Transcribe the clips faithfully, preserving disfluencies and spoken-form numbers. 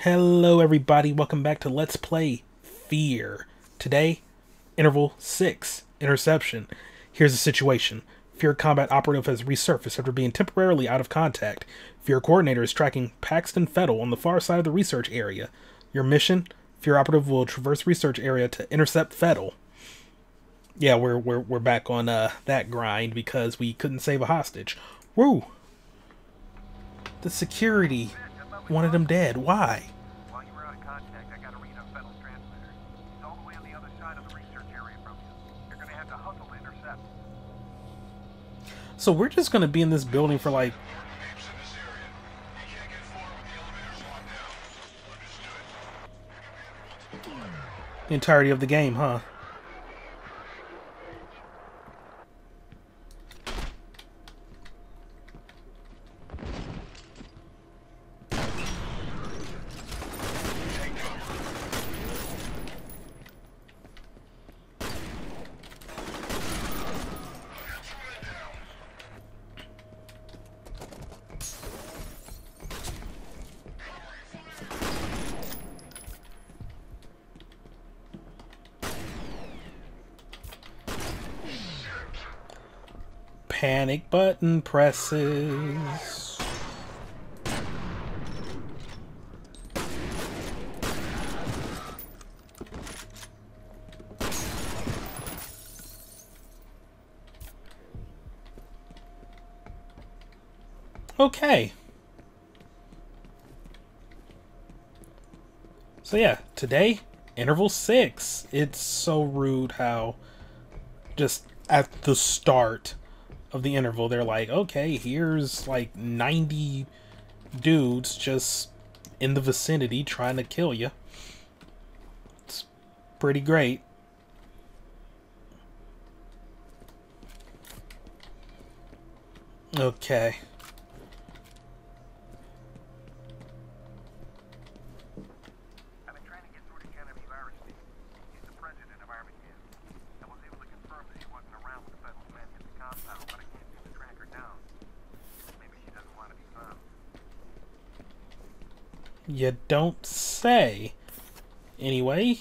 Hello everybody, welcome back to Let's Play Fear. Today, Interval six, Interception. Here's the situation. Fear combat operative has resurfaced after being temporarily out of contact. Fear coordinator is tracking Paxton Fettel on the far side of the research area. Your mission? Fear operative will traverse research area to intercept Fettel. Yeah, we're, we're, we're back on uh, that grind because we couldn't save a hostage. Woo! The security wanted him dead. Why? While you were out of contact, I got a read on Fettel's transmitter. He's all the way on the other side of the research area from you. You're gonna have to hustle to intercept. So we're just gonna be in this building for like the entirety of the game, huh? Panic button presses. Okay. So yeah, today, Interval six. It's so rude how just at the start of the interval they're like, okay, here's like ninety dudes just in the vicinity trying to kill you. It's pretty great. Okay. I've been trying to get through to Genevieve Aristide. He's the president of Armageddon. I was able to confirm that he wasn't around when the Fettel's men hit the compound, but I can't seem to track her down. Maybe she doesn't want to be found. You don't say. Anyway,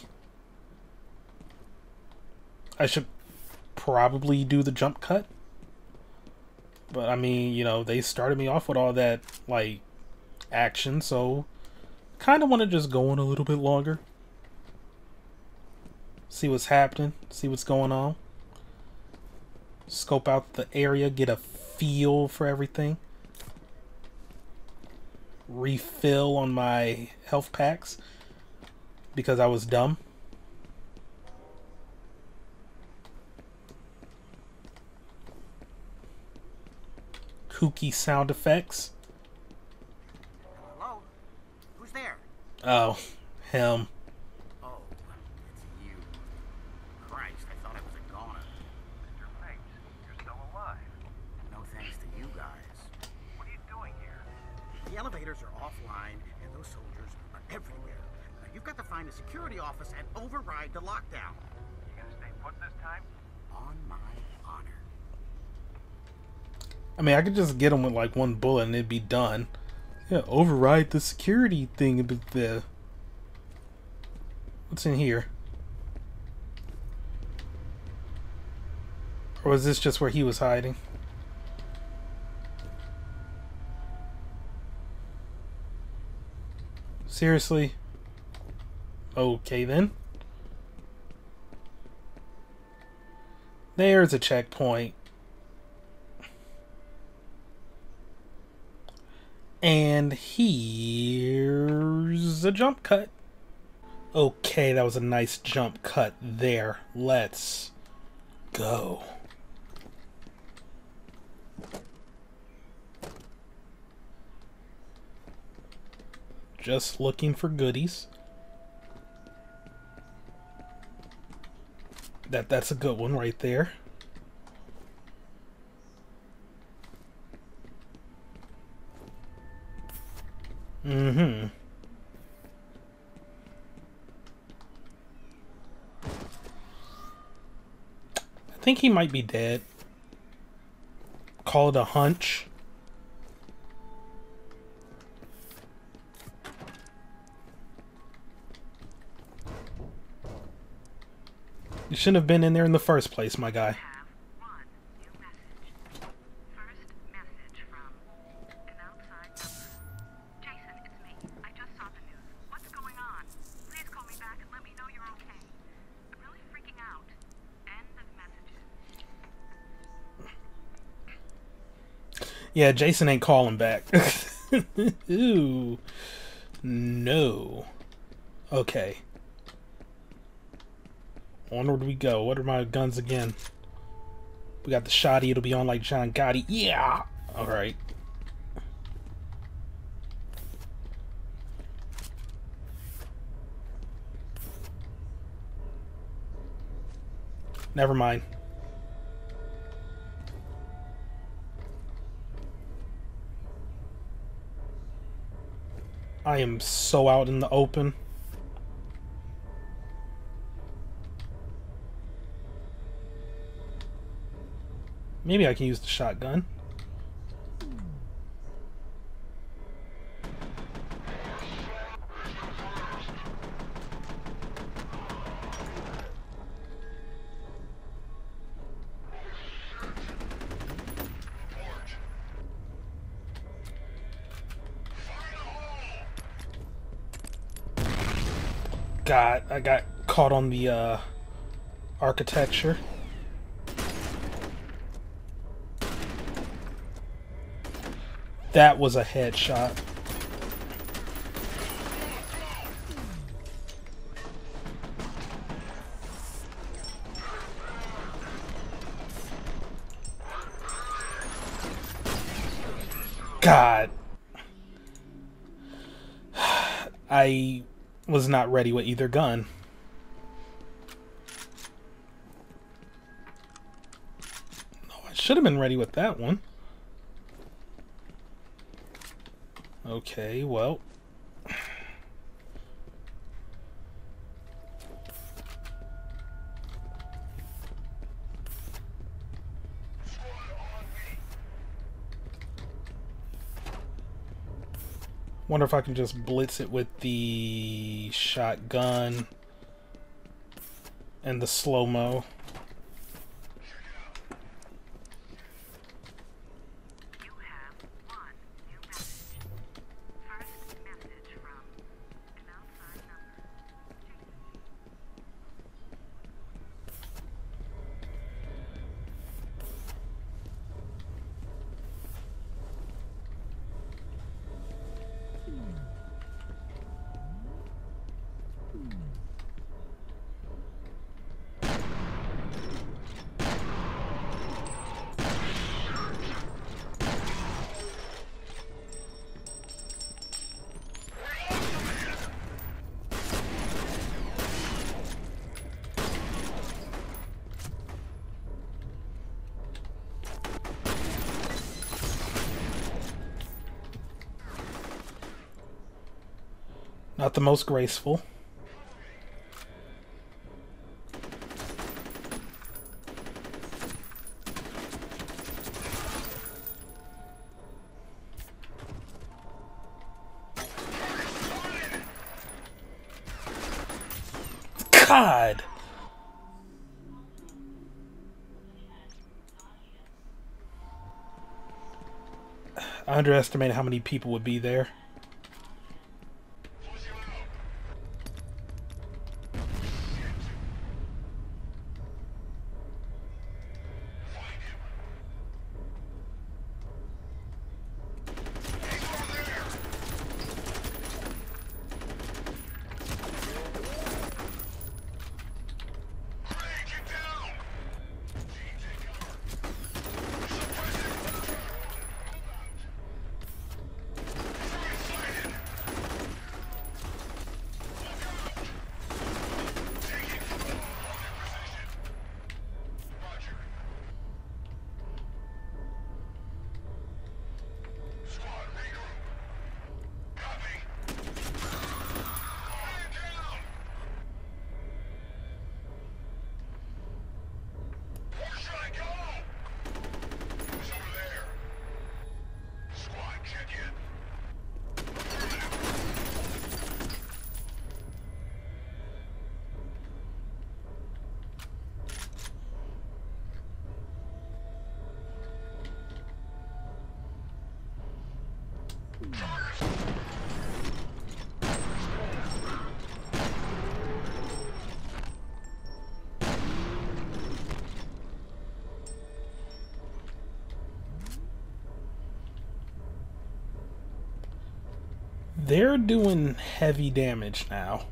I should probably do the jump cut. But I mean, you know, they started me off with all that, like, action, so kind of want to just go on a little bit longer. See what's happening, see what's going on. Scope out the area, get a feel for everything. Refill on my health packs because I was dumb. Kooky sound effects. Hello? Who's there? Oh, him. Oh, it's you. Christ, I thought I was a goner. Mister Bates, you're still alive. No thanks to you guys. What are you doing here? The elevators are offline, and those soldiers are everywhere. Now, you've got to find the security office and override the lockdown. You gonna stay put this time? On my honor. I mean, I could just get him with like one bullet and it'd be done. Yeah, override the security thing. But the what's in here? Or was this just where he was hiding? Seriously? Okay then. There's a checkpoint. And here's a jump cut. Okay, that was a nice jump cut there. Let's go. Just looking for goodies. That that's a good one right there. Mm-hmm. I think he might be dead. Call it a hunch. You shouldn't have been in there in the first place, my guy. Have one new message. First message from an outside number. Jason, it's me. I just saw the news. What's going on? Please call me back and let me know you're okay. I'm really freaking out. End of messages. Yeah, Jason ain't calling back. Ooh. No. Okay. Onward we go. What are my guns again? We got the shotty. It'll be on like John Gotti. Yeah! Alright. Never mind. I am so out in the open. Maybe I can use the shotgun. God, I got caught on the uh, architecture. That was a headshot. God. I was not ready with either gun. No, I should have been ready with that one. Okay, well. Wonder if I can just blitz it with the shotgun and the slow-mo. You have one new message. First message from an outside number. Not the most graceful. God! I underestimated how many people would be there. They're doing heavy damage now.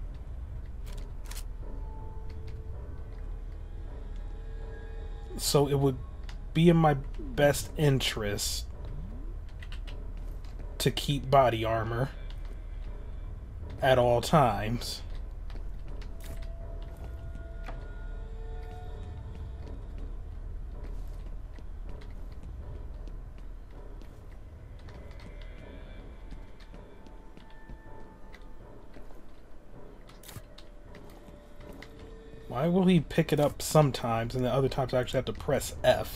So it would be in my best interest to keep body armor at all times. Why will he pick it up sometimes and the other times I actually have to press F?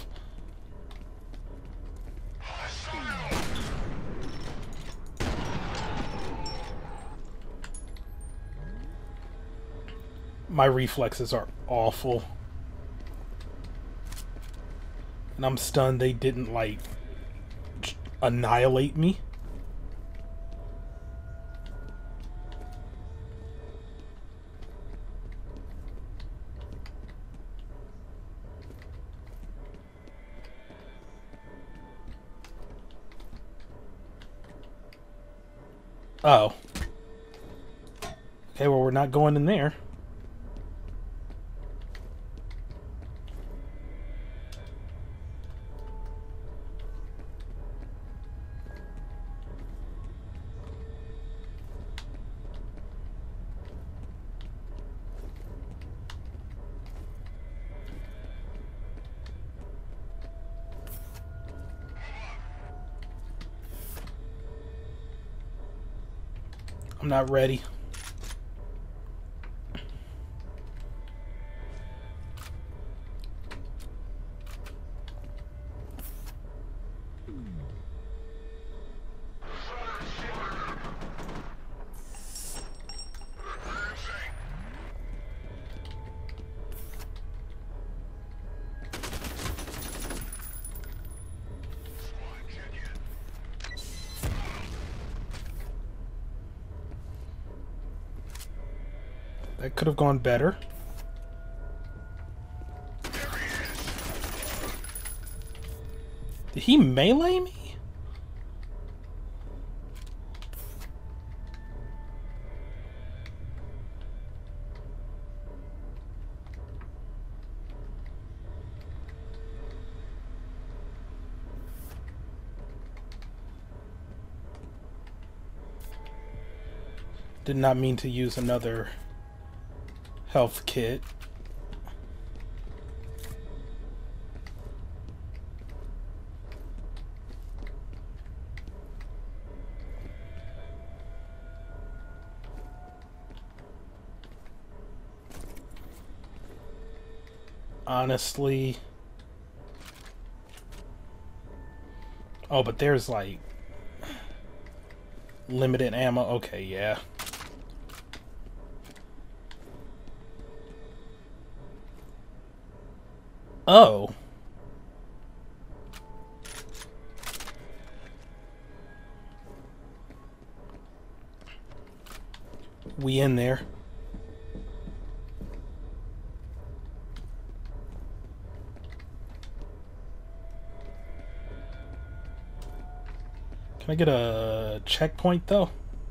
My reflexes are awful. And I'm stunned they didn't, like, annihilate me. Oh. Okay, well, we're not going in there. I'm not ready. That could have gone better. Did he melee me? Did not mean to use another health kit. Honestly. Oh, but there's like limited ammo. Okay, yeah. Oh. We in there. Can I get a checkpoint though?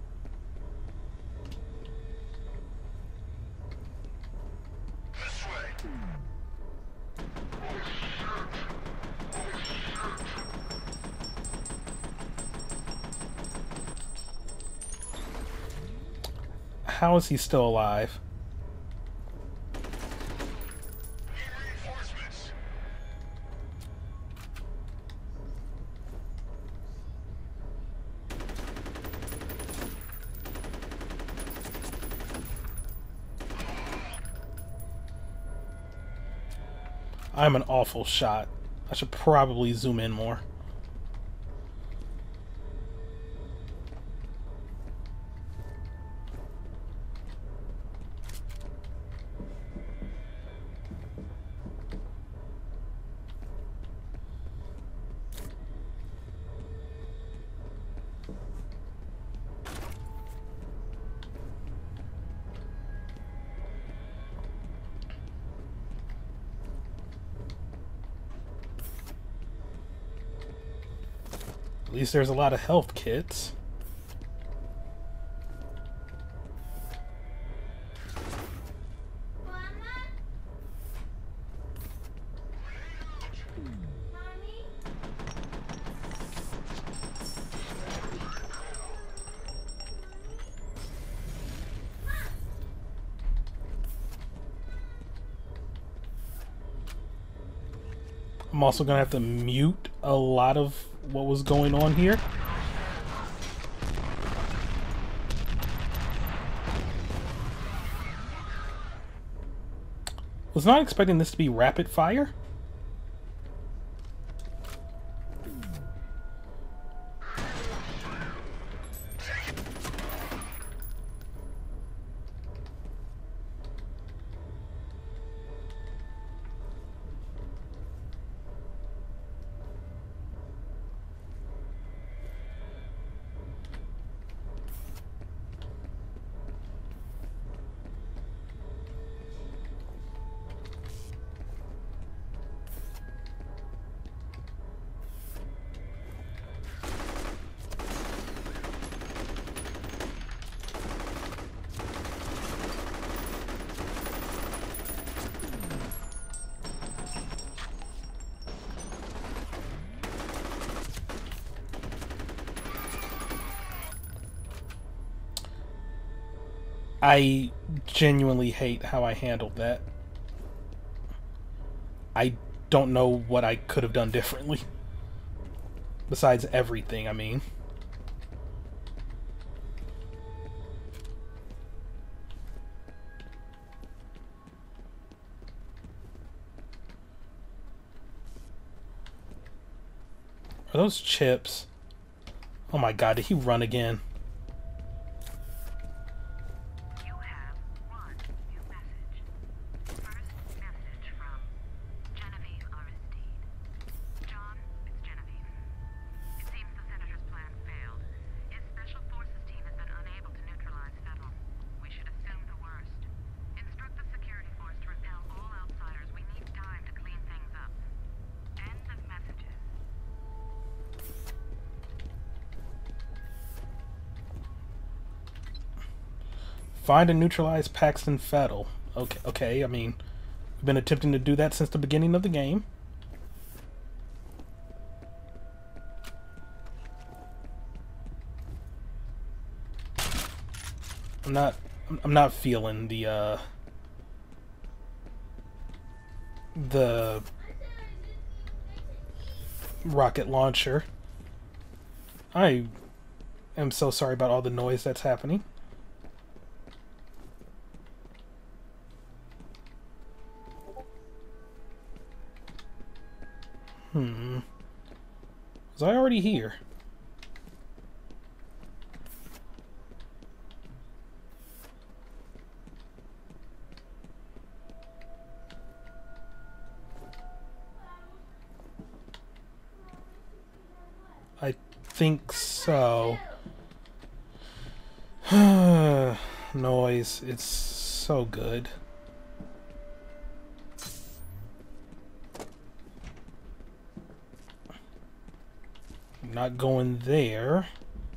How is he still alive? I'm an awful shot. I should probably zoom in more. At least there's a lot of health kits. I'm also gonna have to mute a lot of what was going on here. Was not expecting this to be rapid fire. I genuinely hate how I handled that. I don't know what I could have done differently. Besides everything, I mean. Are those chips? Oh my god, did he run again? Find and neutralize Paxton Fettel. Okay, okay, I mean, we've been attempting to do that since the beginning of the game. I'm not, I'm not feeling the, uh, the rocket launcher. I am so sorry about all the noise that's happening. Hmm. Was I already here? I think so. Noise. It's so good. Not going there.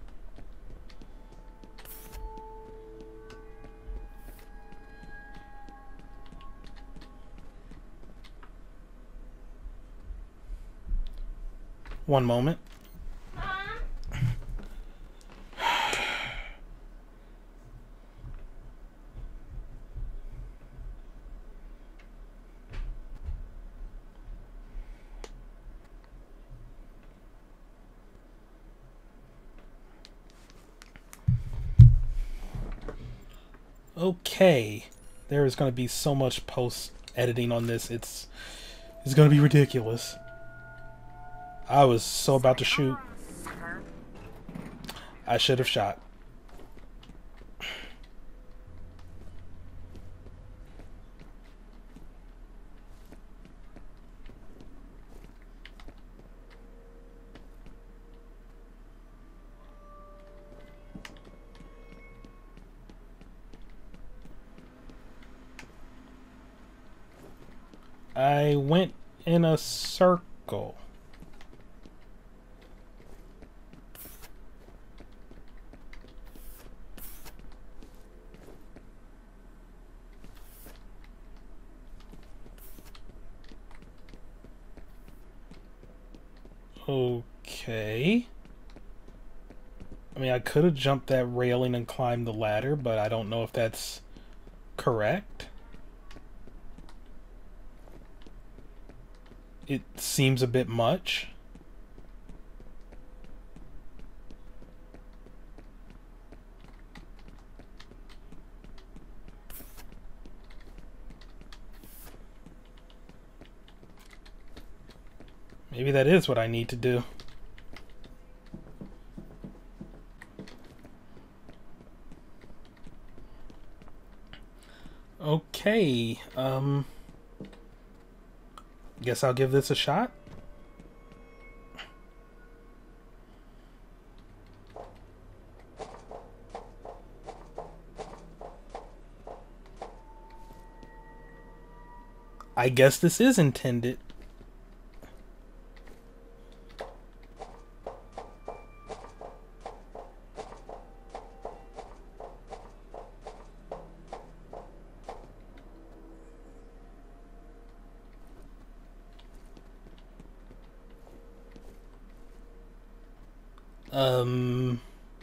One moment. Okay, there is going to be so much post editing on this. It's it's going to be ridiculous. I was so about to shoot. I should have shot. I went in a circle. Okay. I mean, I could have jumped that railing and climbed the ladder, but I don't know if that's correct. it seems a bit much. Maybe that is what I need to do. Okay, um... guess I'll give this a shot. I guess this is intended. Um...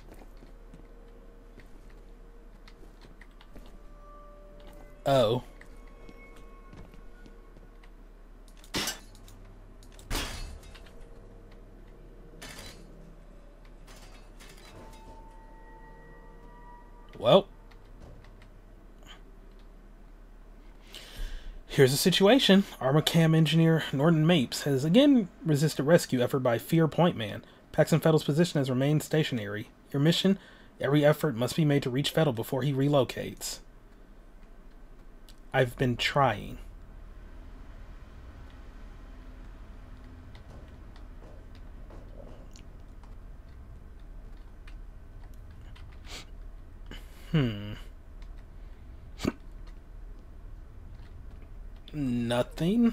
Oh. Well. Here's the situation. Armacam engineer Norton Mapes has again resisted rescue effort by Fear Point Man. Paxton Fettle's position has remained stationary. Your mission, every effort must be made to reach Fettle before he relocates. I've been trying. Hmm. Nothing.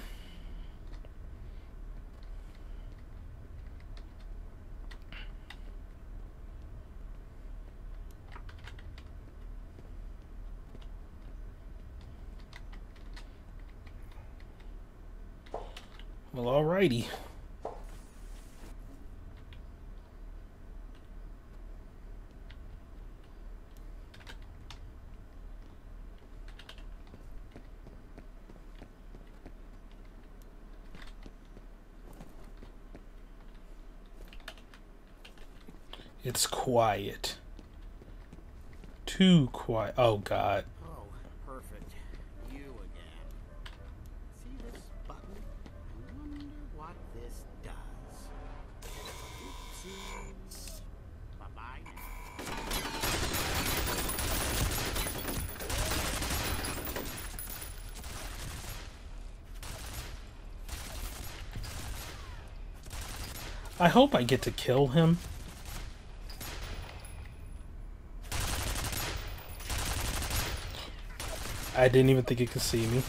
Well, alrighty. It's quiet. Too quiet. Oh, God. Oh, perfect. You again. See this button? I wonder what this does. Oopsies. Bye-bye now. I hope I get to kill him. I didn't even think it could see me.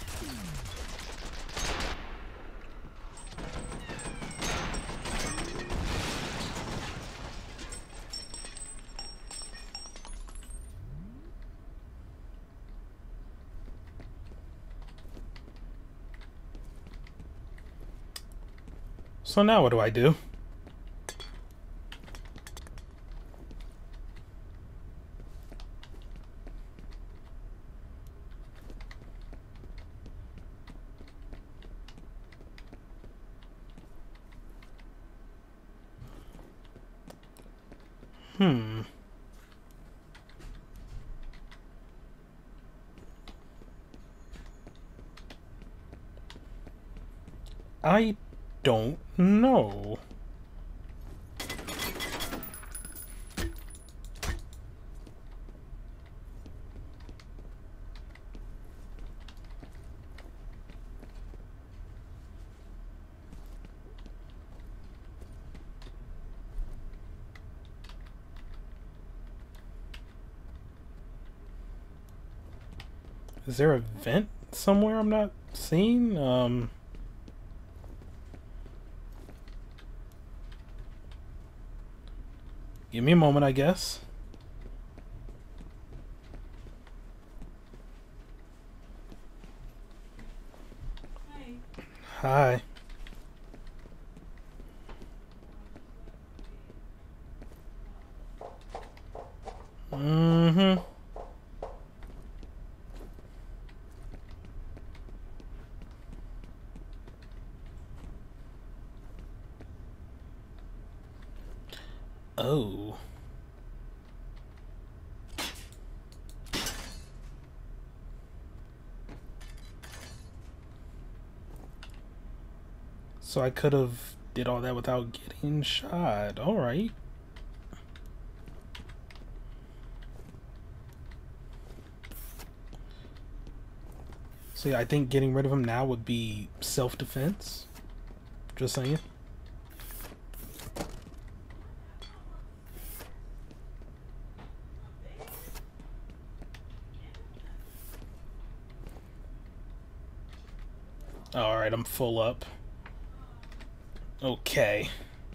So now what do I do? Hmm. I don't know. Is there a vent somewhere I'm not seeing? Um... Give me a moment, I guess. Hi. Hi. Mm-hmm. Oh. So I could have did all that without getting shot. All right. See, I think getting rid of him now would be self-defense. Just saying. Alright, I'm full up. Okay.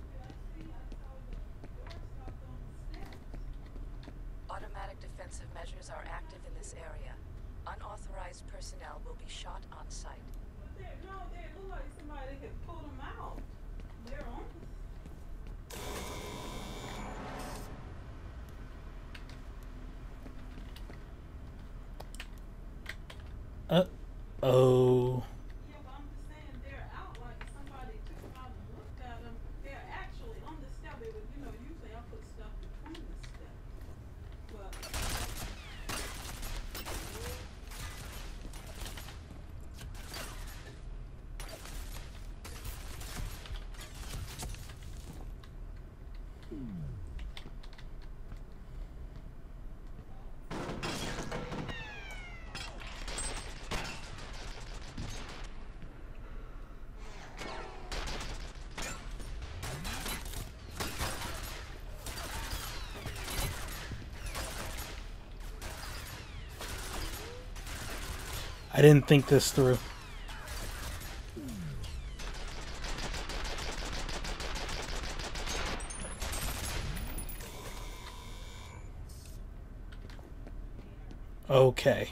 Automatic defensive measures are active in this area. Unauthorized personnel will be shot on site. They're, no, they look like somebody could pull them out. They're on. Uh oh. Yeah, but I'm just saying they're out like somebody took them out and looked at them. They're actually on the step. They would, you know, usually I put stuff between the steps. But I didn't think this through. Okay.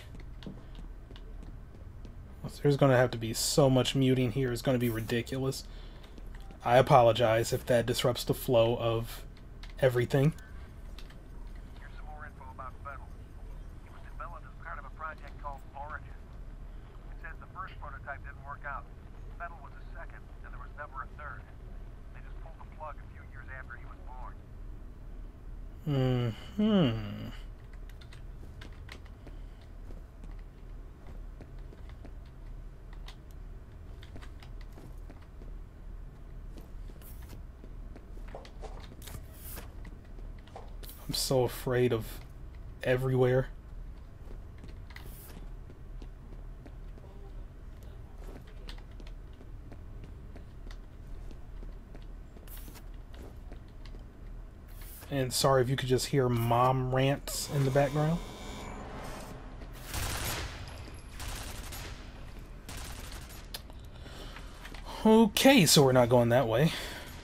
There's going to have to be so much muting here. It's going to be ridiculous. I apologize if that disrupts the flow of everything. Here's some more info about Fettel. It was developed as part of a project called Origin. It says the first prototype didn't work out. Fettel was the second, and there was never a third. They just pulled the plug a few years after he was born. Hmm. I'm so afraid of everywhere. And sorry if you could just hear mom rants in the background. Okay, so we're not going that way.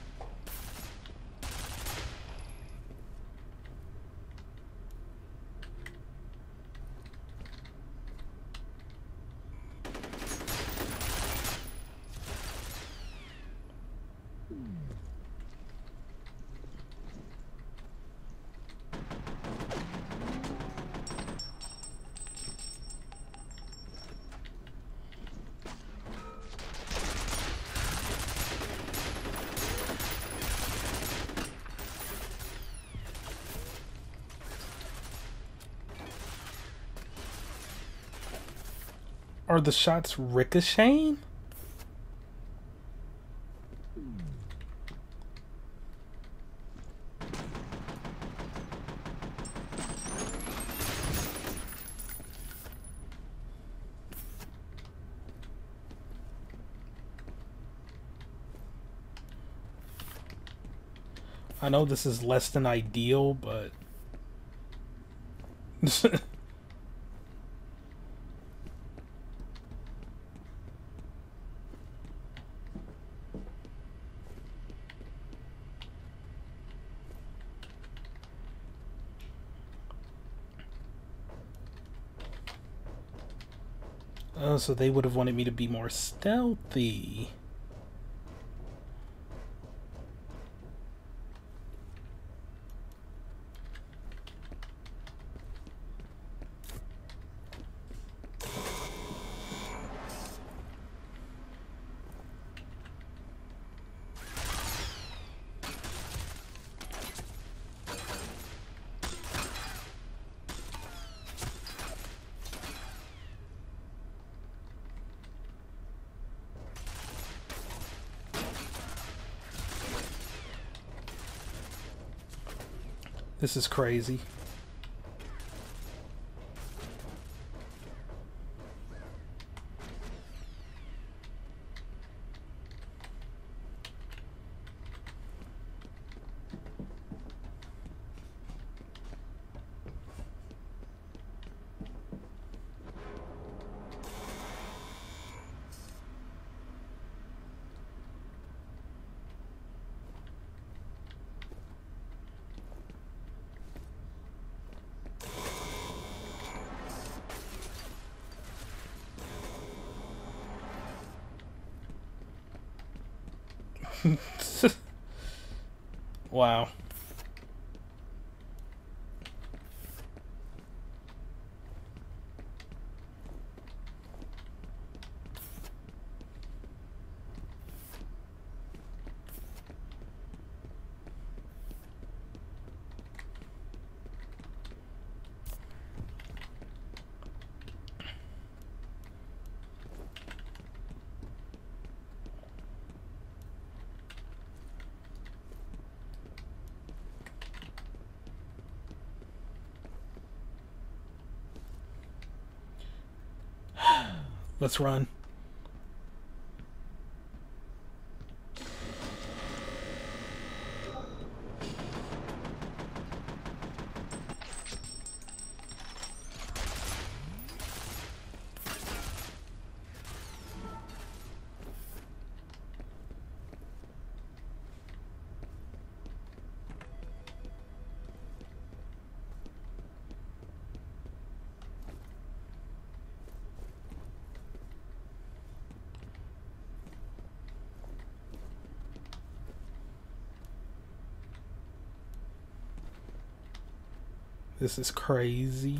Are the shots ricocheting? I know this is less than ideal, but oh, so they would have wanted me to be more stealthy. This is crazy. Wow. Let's run. This is crazy.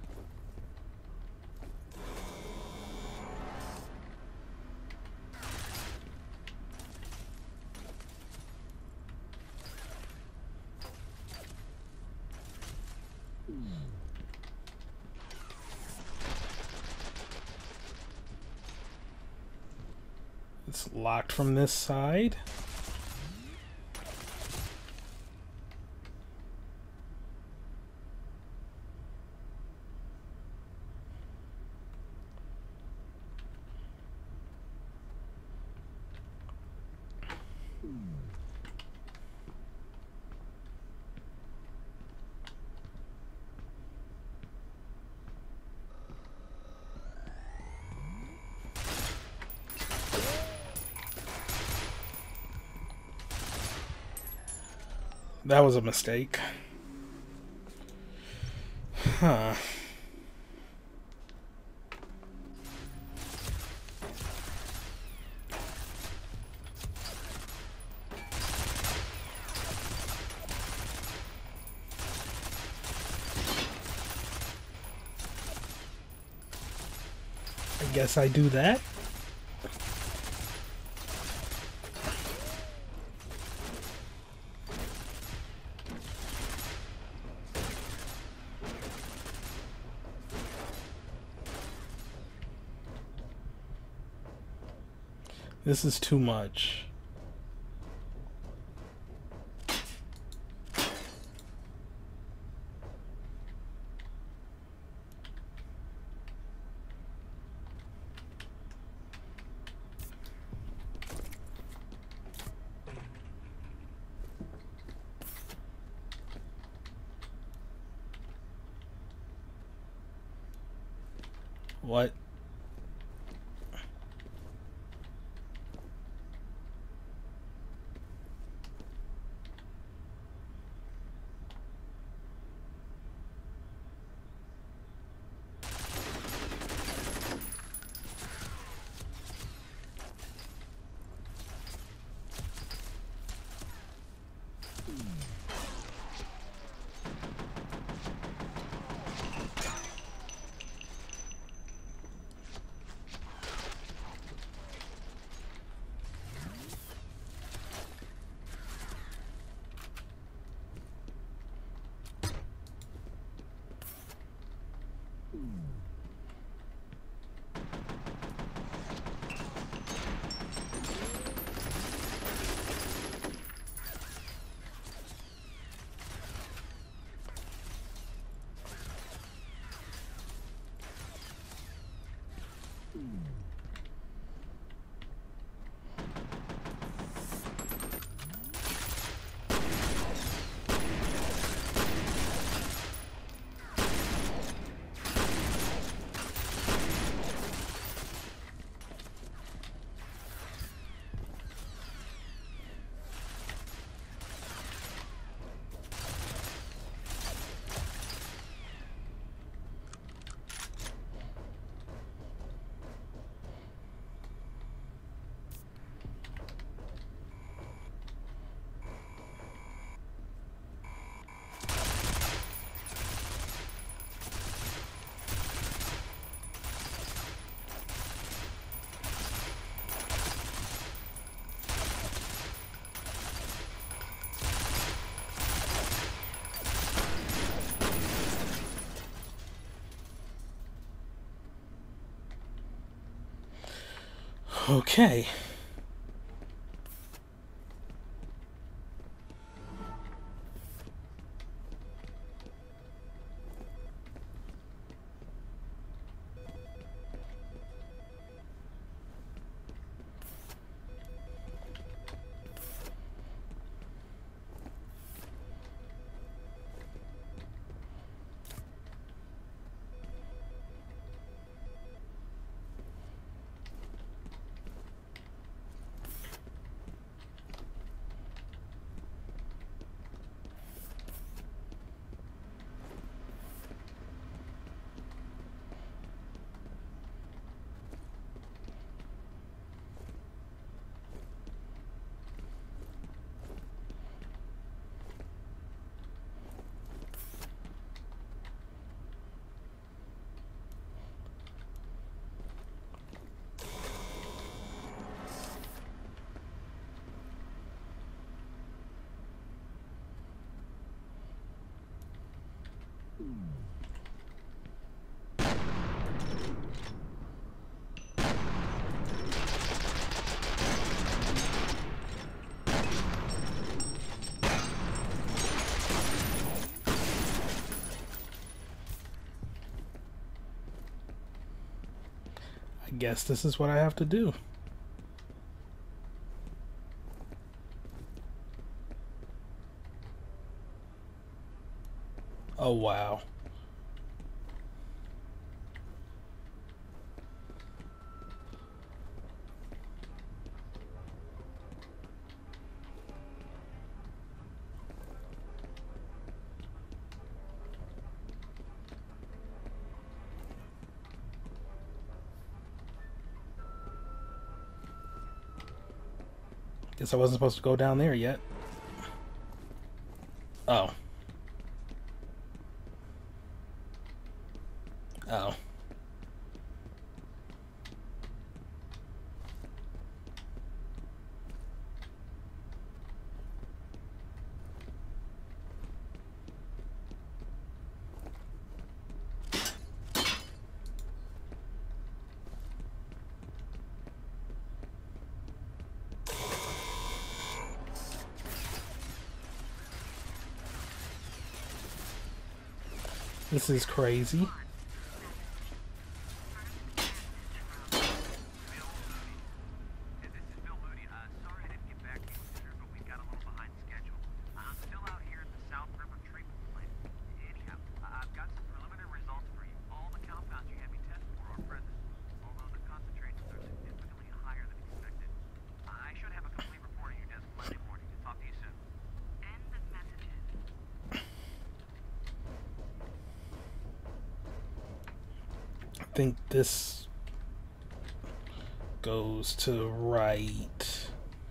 It's locked from this side. That was a mistake. Huh. I guess I do that. This is too much. What? Okay. I guess this is what I have to do. Oh, wow. Guess I wasn't supposed to go down there yet. Oh. Oh. This is crazy. I think this goes to right.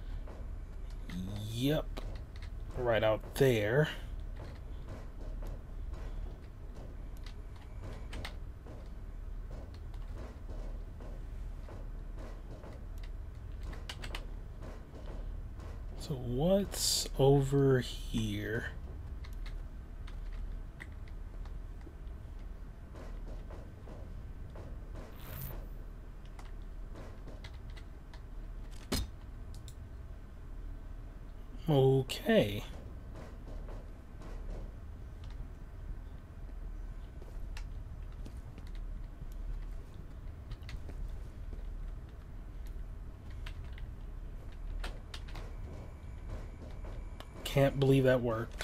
Yep. Right out there. So what's over here? Okay. can't believe that worked.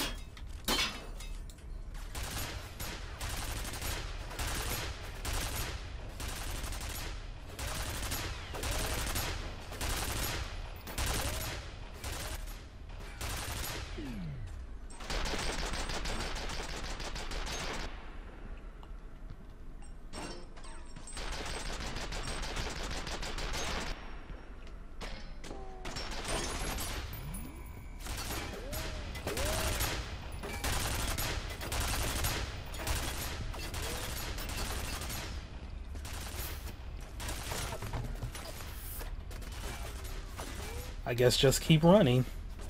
I guess just keep running.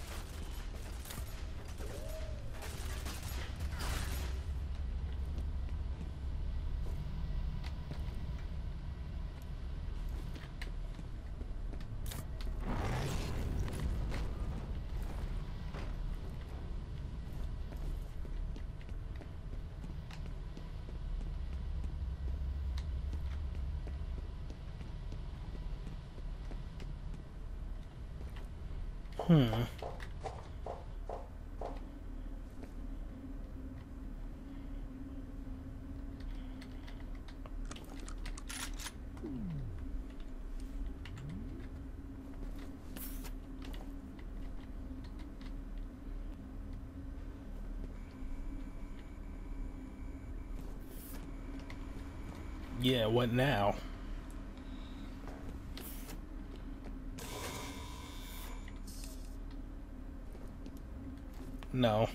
Hmm. Yeah, what now? No.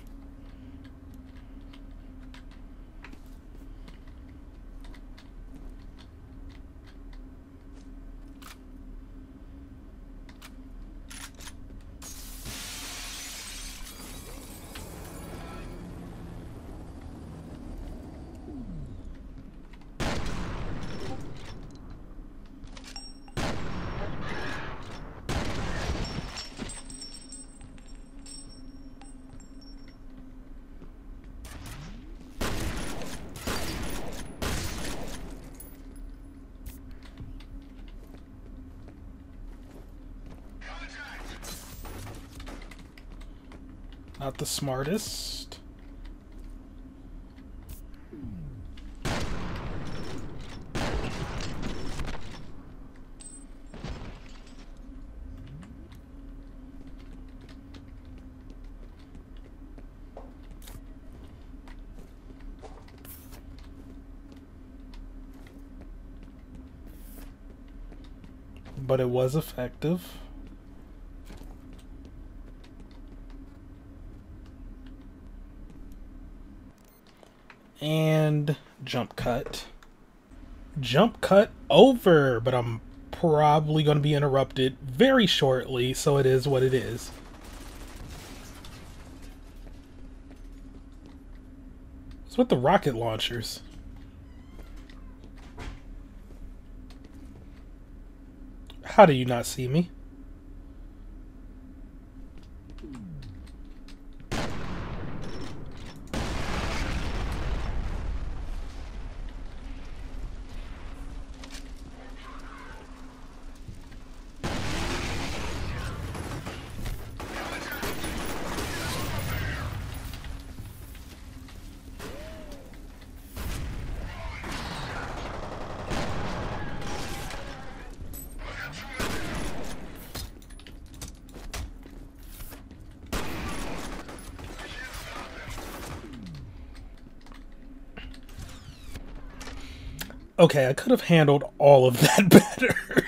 Not the smartest. But it was effective. And jump cut. Jump cut over, but I'm probably going to be interrupted very shortly, so it is what it is. What's with the rocket launchers? How do you not see me? Okay, I could have handled all of that better.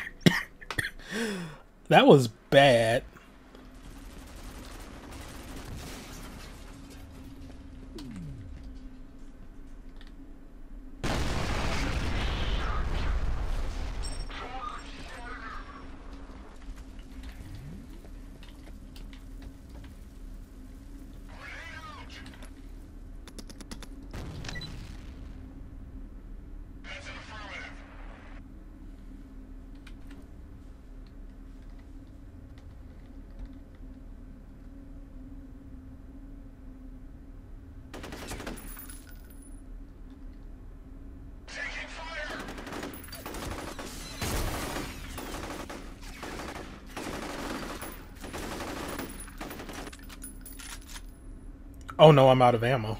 That was bad. Oh no, I'm out of ammo.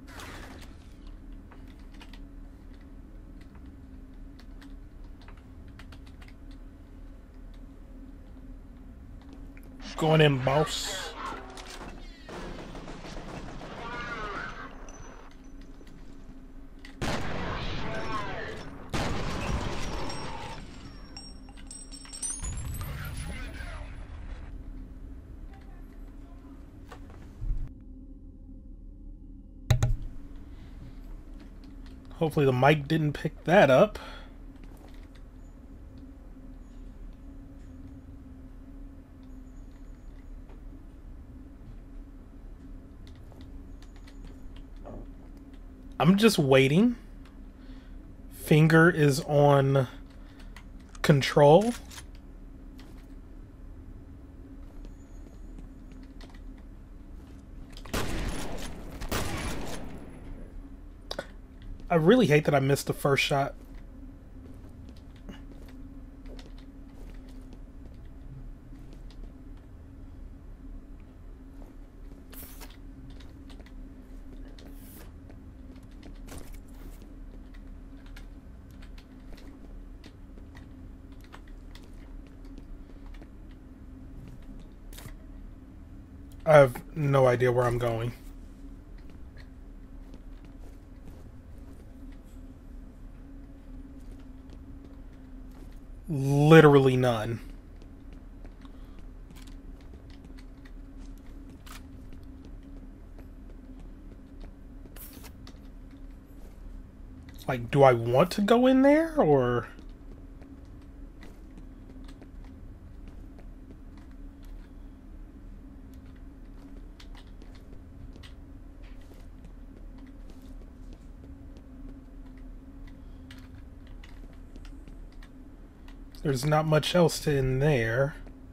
Going in, boss. Hopefully the mic didn't pick that up. I'm just waiting. Finger is on control. I really hate that I missed the first shot. I have no idea where I'm going. Literally none. Like, do I want to go in there, or... There's not much else to in there.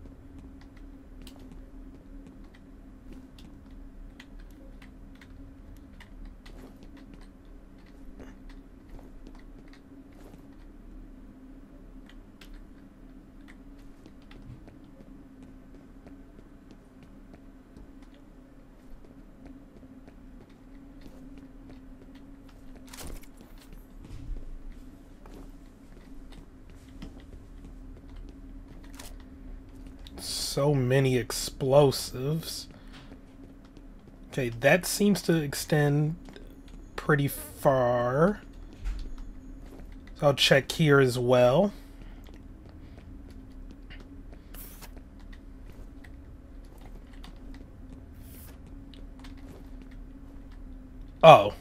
So many explosives. Okay, that seems to extend pretty far. So I'll check here as well. Oh.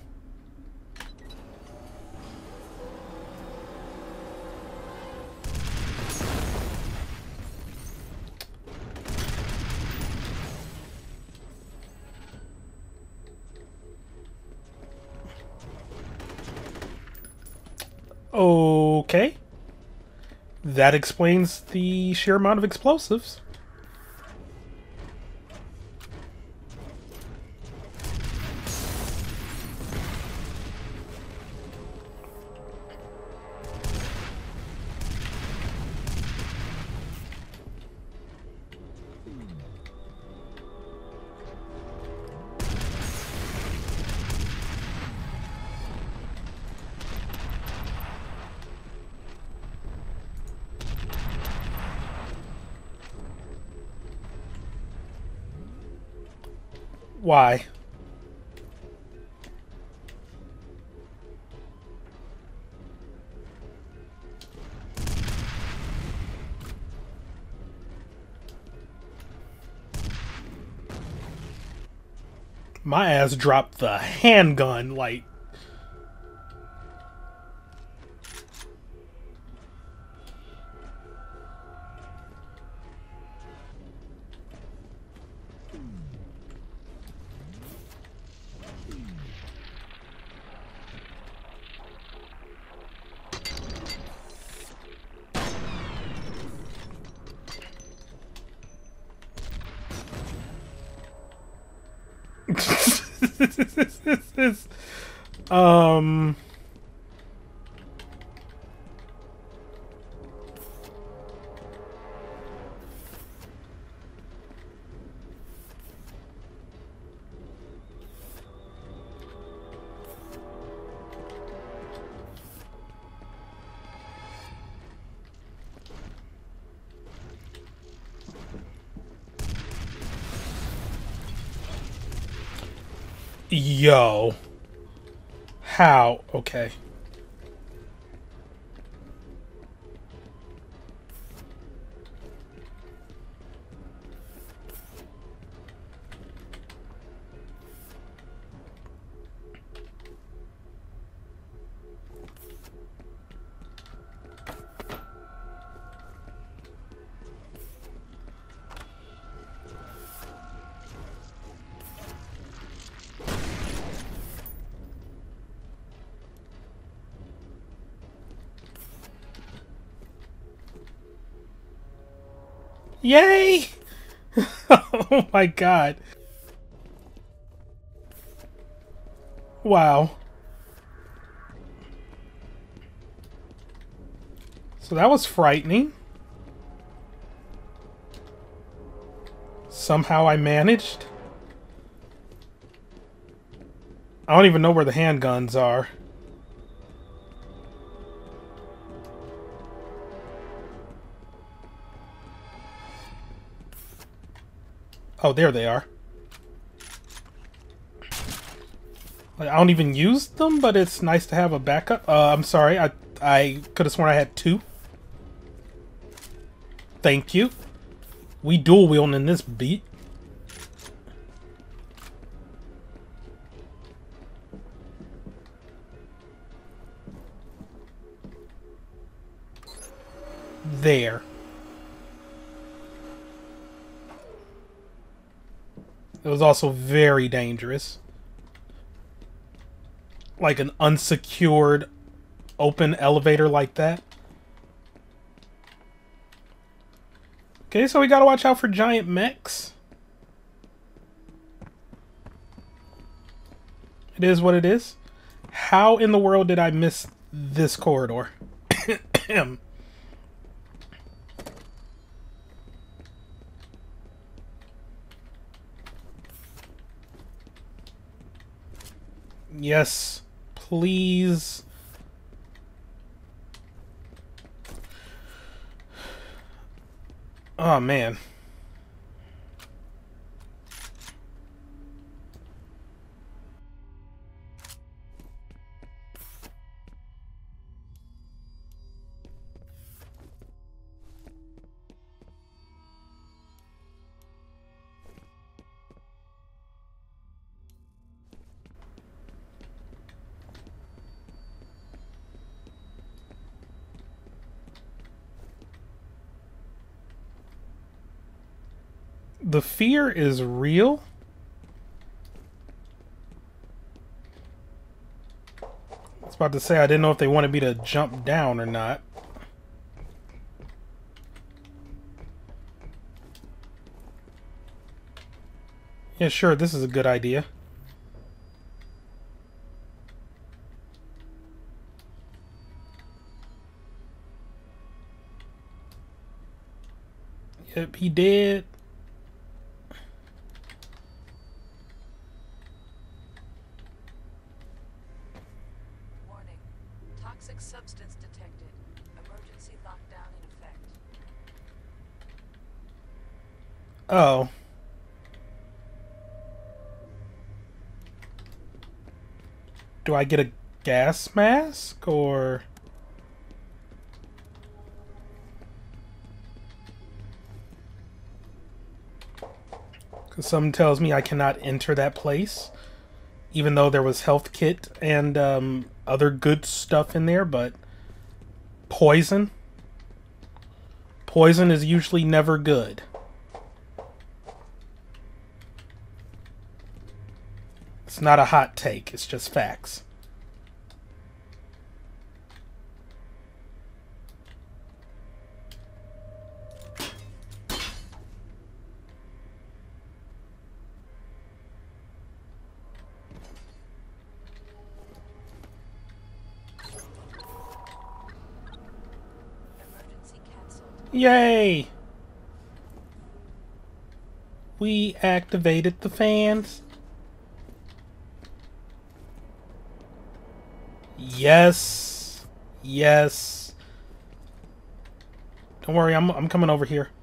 Okay. That explains the sheer amount of explosives. Why? My ass dropped the handgun, like... um... Yo. How? Okay. Yay! Oh my god. Wow. So that was frightening. Somehow I managed. I don't even know where the handguns are. Oh, there they are. Like, I don't even use them, but it's nice to have a backup. Uh, I'm sorry, I I could have sworn I had two. Thank you. We dual wielding in this beat. There. It was also very dangerous. Like an unsecured open elevator like that. Okay, so we gotta watch out for giant mechs. It is what it is. How in the world did I miss this corridor? Yes, please. Oh, man. The fear is real. I was about to say, I didn't know if they wanted me to jump down or not. Yeah, sure, this is a good idea. Yep, he did. Warning. Toxic substance detected. Emergency lockdown in effect. Oh. Do I get a gas mask, or... Because something tells me I cannot enter that place, even though there was health kit and um, other good stuff in there, but poison? Poison is usually never good. It's not a hot take, it's just facts. Emergency canceled. Yay! We activated the fans. Yes. Yes. Don't worry, I'm I'm coming over here.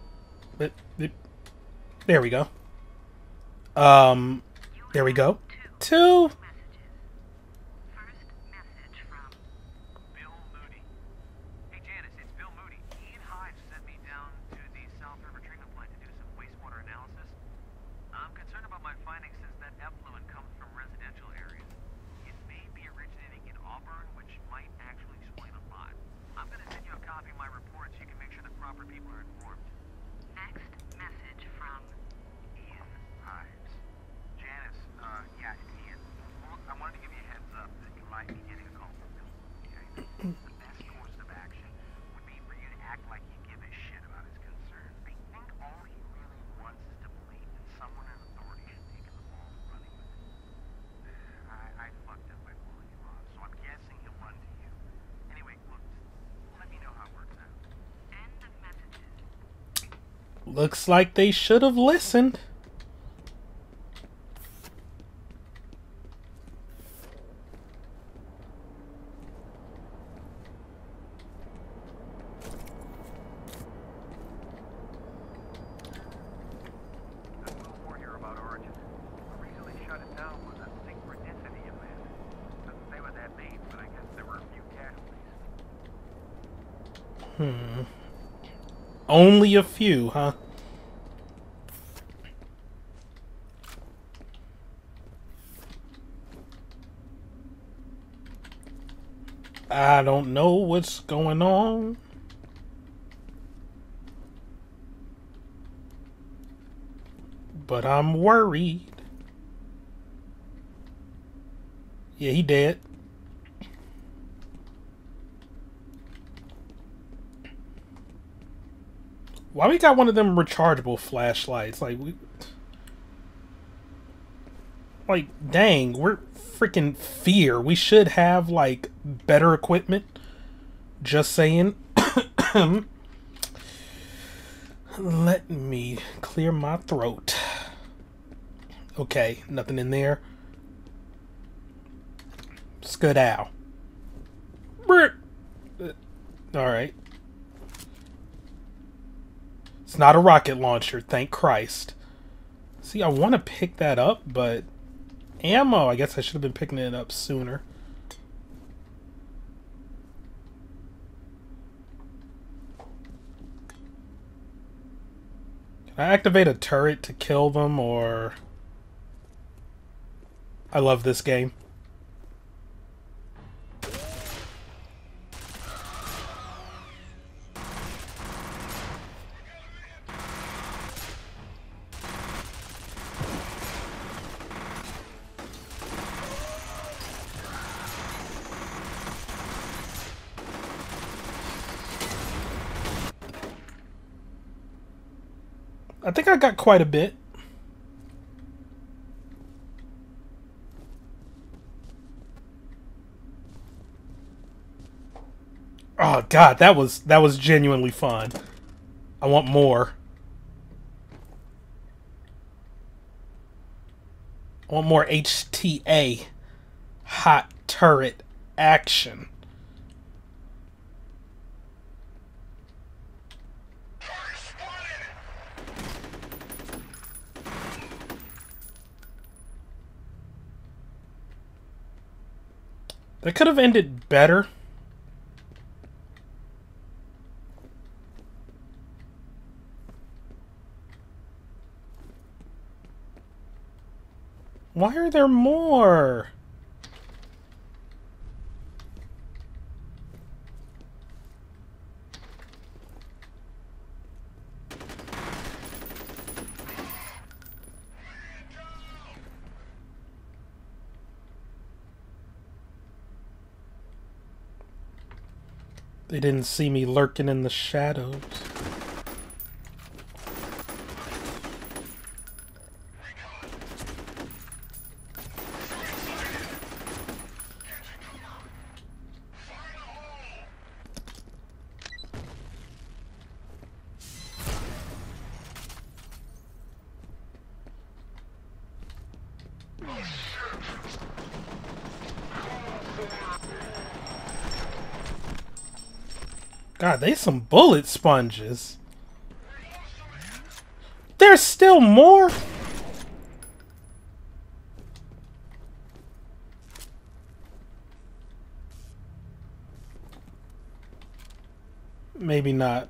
But, but there we go. Um there we go. Two Two. Messages. First message from Bill Moody. Hey, Janice, it's Bill Moody. Ian Hives sent me down to the South River treatment plant to do some wastewater analysis. I'm concerned about my findings since that effluent comes from residential areas. It may be originating in Auburn, which might actually explain a lot. I'm going to send you a copy of my report so you can make sure the proper people are informed. next message from Ian Hives. Janice, uh, yeah, it's Ian. Well, I wanted to give you a heads up that you might be getting a call from Bill. Okay? The best course of action would be for you to act like you give a shit about his concerns. I think all he really wants is to believe that someone in authority has taken the ball and running with it. I, I fucked up by pulling him off, so I'm guessing he'll run to you. Anyway, look, let me know how it works out. end of messages. Looks like they should have listened. A little more here about Origin. The reason they shut it down was a synchronicity event. Doesn't say what that means, but I guess there were a few casualties. Hmm. Only a few, huh? I don't know what's going on. But I'm worried. Yeah, he dead. Why we got one of them rechargeable flashlights? Like we, like dang, we're freaking Fear. We should have like better equipment. Just saying. Let me clear my throat. Okay, nothing in there. Skedaddle. All right. It's not a rocket launcher, thank Christ. See, I want to pick that up, but ammo, I guess I should have been picking it up sooner. Can I activate a turret to kill them, or... I love this game. I think I got quite a bit. Oh god, that was that was genuinely fun. I want more. I want more H T A. Hot turret action. That could have ended better. Why are there more? They didn't see me lurking in the shadows. God, they some bullet sponges. There's still more? Maybe not.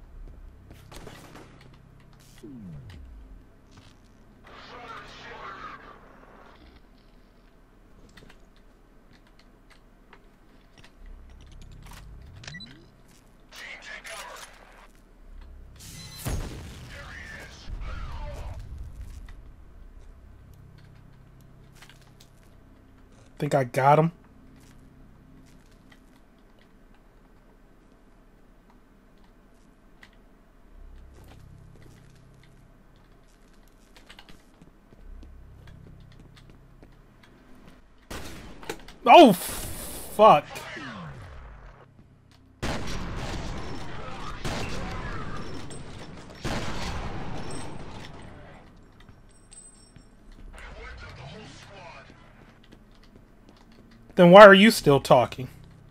Think I got him. Oh, fuck. Then why are you still talking?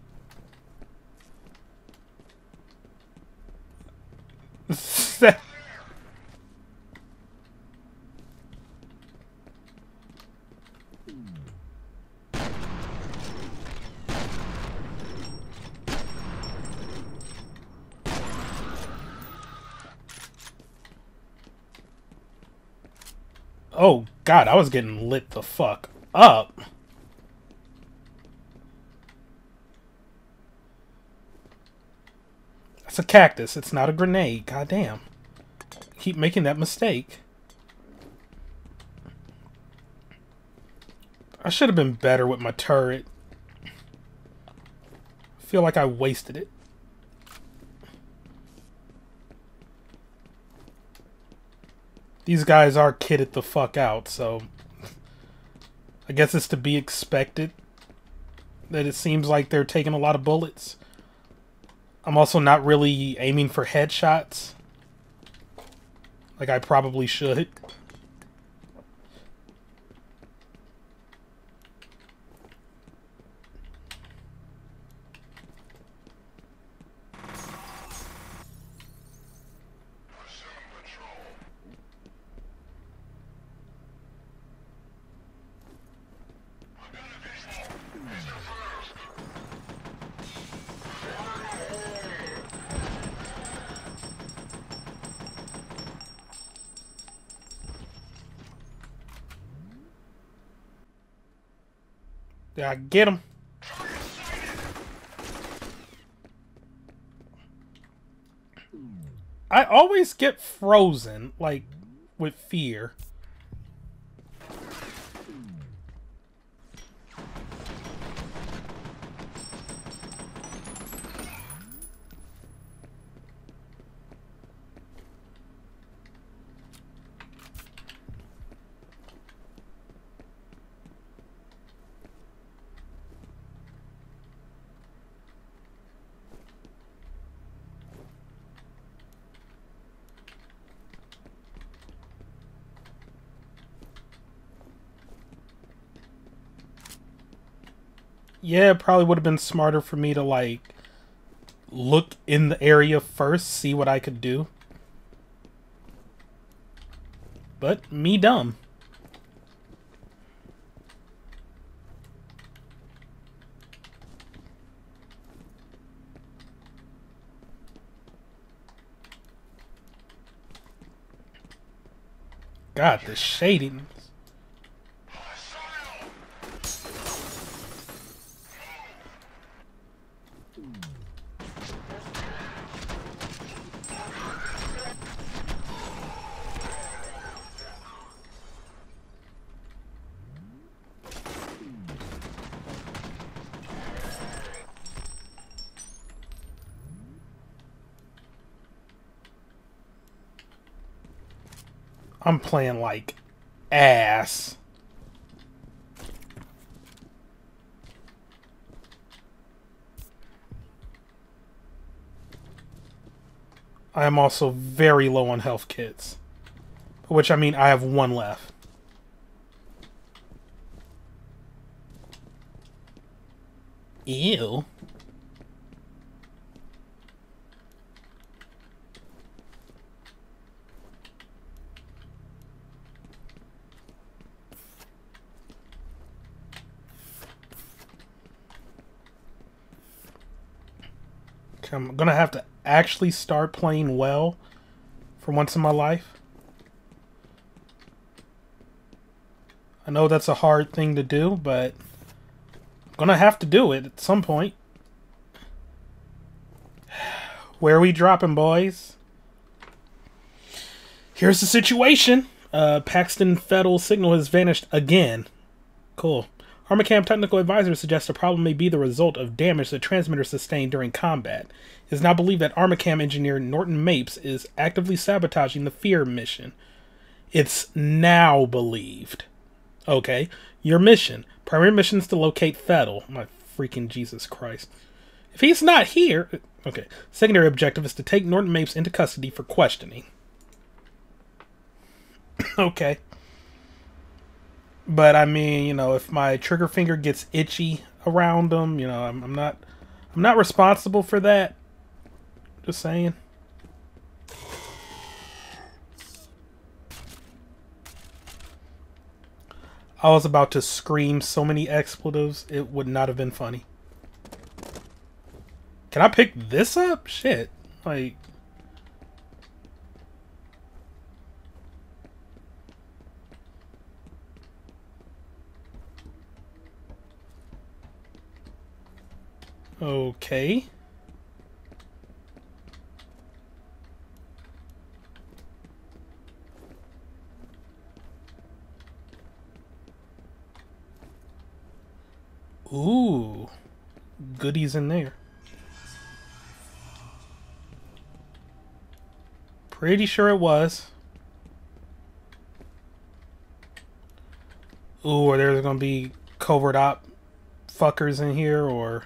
Oh, God, I was getting lit the fuck up. That's a cactus. It's not a grenade. God damn. Keep making that mistake. I should have been better with my turret. I feel like I wasted it. These guys are kitted the fuck out, so I guess it's to be expected that it seems like they're taking a lot of bullets. I'm also not really aiming for headshots like I probably should. Yeah, get him. I always get frozen, like, with fear. Yeah, it probably would have been smarter for me to, like, look in the area first, see what I could do. But me dumb. God, the shadiness. I'm playing like ass. I am also very low on health kits. Which, I mean, I have one left. Ew. I'm gonna have to actually start playing well for once in my life. I know that's a hard thing to do, but I'm gonna have to do it at some point. Where are we dropping, boys? Here's the situation. Uh, Paxton Fettel signal has vanished again. Cool. Armacam technical advisor suggests the problem may be the result of damage the transmitter sustained during combat. It is now believed that Armacam engineer Norton Mapes is actively sabotaging the FEAR mission. It's now believed. Okay. Your mission. Primary mission is to locate Fettel. My freaking Jesus Christ. If he's not here... Okay. Secondary objective is to take Norton Mapes into custody for questioning. Okay. But I mean, you know, if my trigger finger gets itchy around them, you know, I'm, I'm not, I'm not responsible for that. Just saying. I was about to scream so many expletives, it would not have been funny. Can I pick this up? Shit. Like... Okay. Ooh. Goodies in there. Pretty sure it was. Ooh, or there's gonna be covert op fuckers in here, or...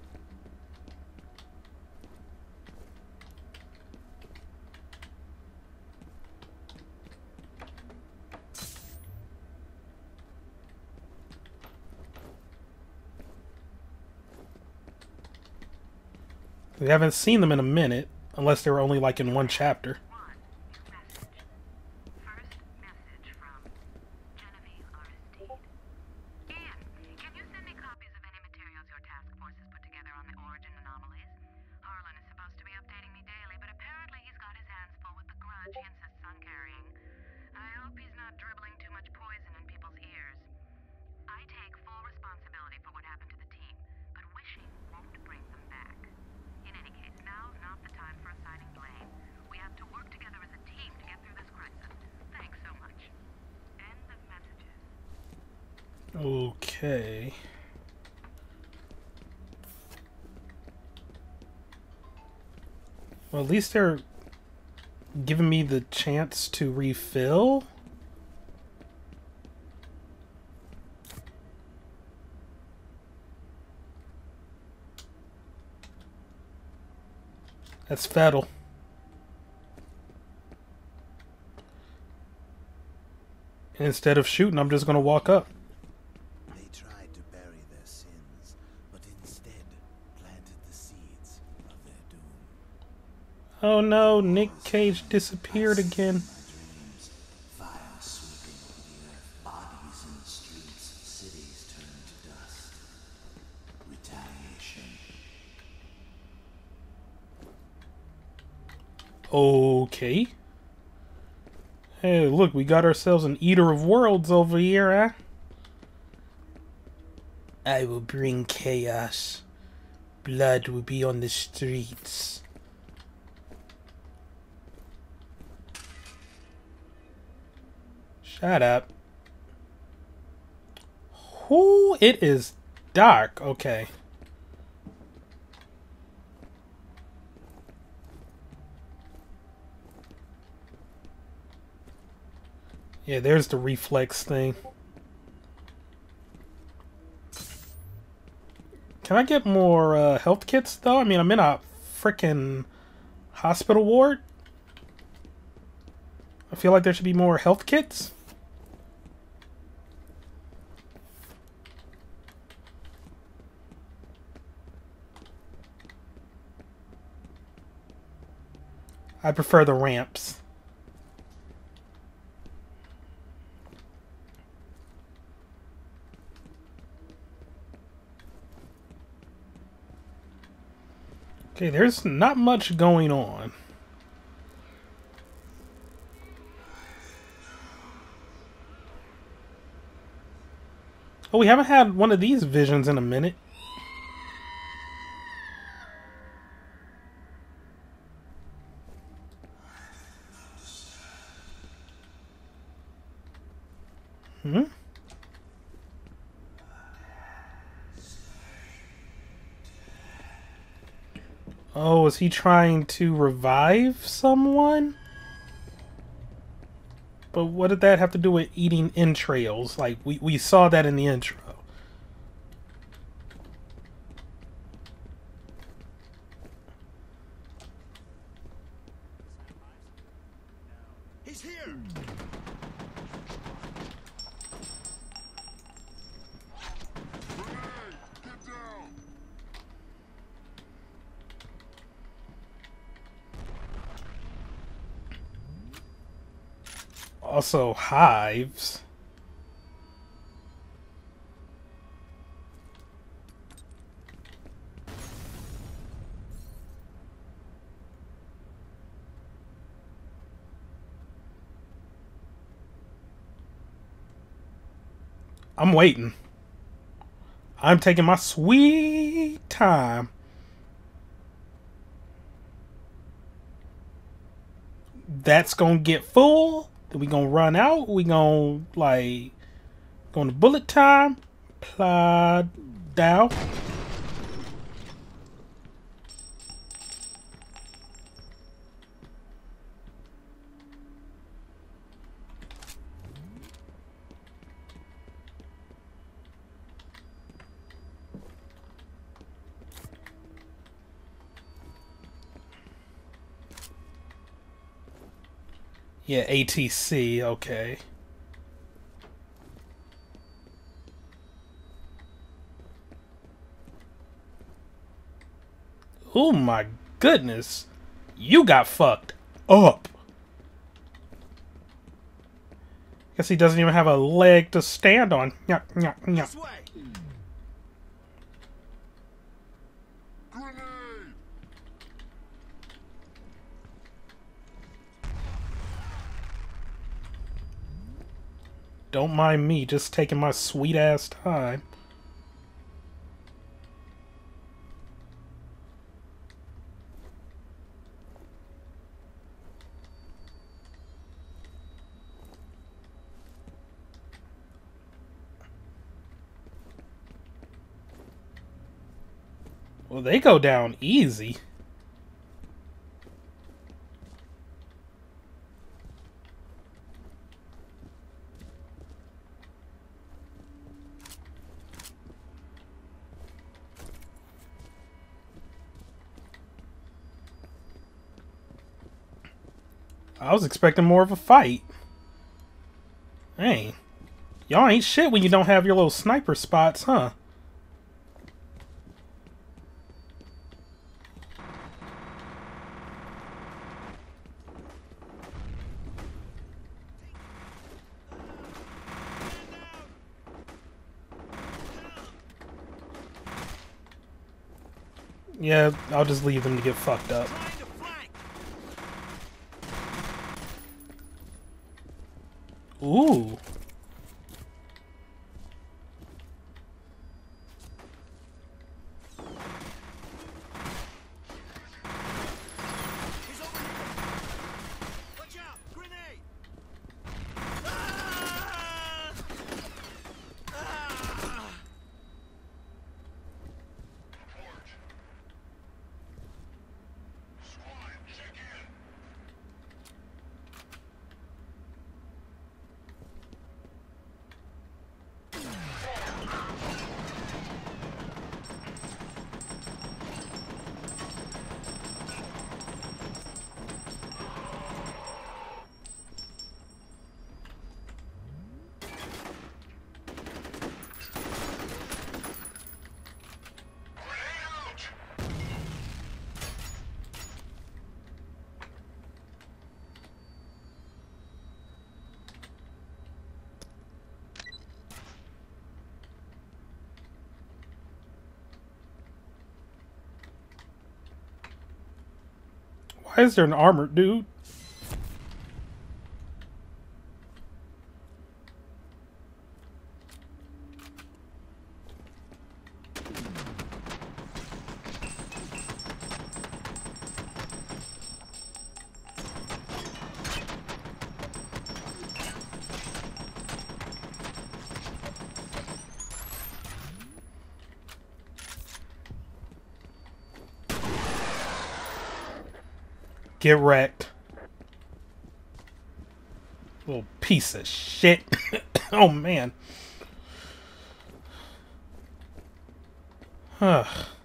We haven't seen them in a minute, unless they were only like in one chapter. First message from Genevieve Aristide. Ian, can you send me copies of any materials your task force has put together on the origin anomalies? Harlan is supposed to be updating me daily, but apparently he's got his hands full with the grudge he insists on carrying. I hope he's not dribbling too much poison in people's ears. I take full responsibility for what happened to the team, but wishing won't bring them back. In any case, now's not the time for assigning blame. We have to work together as a team to get through this crisis. Thanks so much. End of messages. Okay. Well, at least they're giving me the chance to refill. That's Fettel. Instead of shooting, I'm just gonna walk up. They tried to bury their sins, but instead planted the seeds of their doom. Oh no, Nick Cage disappeared again. Dreams, fire sweeping over the earth, bodies in the streets, cities turned to dust. Retaliation. Okay. Hey, look, we got ourselves an Eater of Worlds over here, eh? I will bring chaos. Blood will be on the streets. Shut up. Whoo, it is dark. Okay. Yeah, there's the reflex thing. Can I get more uh, health kits, though? I mean, I'm in a frickin' hospital ward. I feel like there should be more health kits. I prefer the ramps. Okay, there's not much going on. Oh, we haven't had one of these visions in a minute. Hmm? Oh, is he trying to revive someone? But what did that have to do with eating entrails? Like, we, we saw that in the intro. He's here! Also, hives. I'm waiting. I'm taking my sweet time. That's gonna get full. Then we gonna run out. We gonna like going to bullet time. Plod down. Yeah, A T C, okay. Oh my goodness. You got fucked up. Guess he doesn't even have a leg to stand on. Nyah, nyah, nyah. This way! Grenade! Don't mind me, just taking my sweet ass time. Well, they go down easy. I was expecting more of a fight. Hey, y'all ain't shit when you don't have your little sniper spots, huh? Yeah, I'll just leave them to get fucked up. Trying to flank! Ooh. He's over here! Watch out! Grenade! Ah! Ah! Why is there an armored dude? Get wrecked. Little piece of shit. Oh, man. Huh.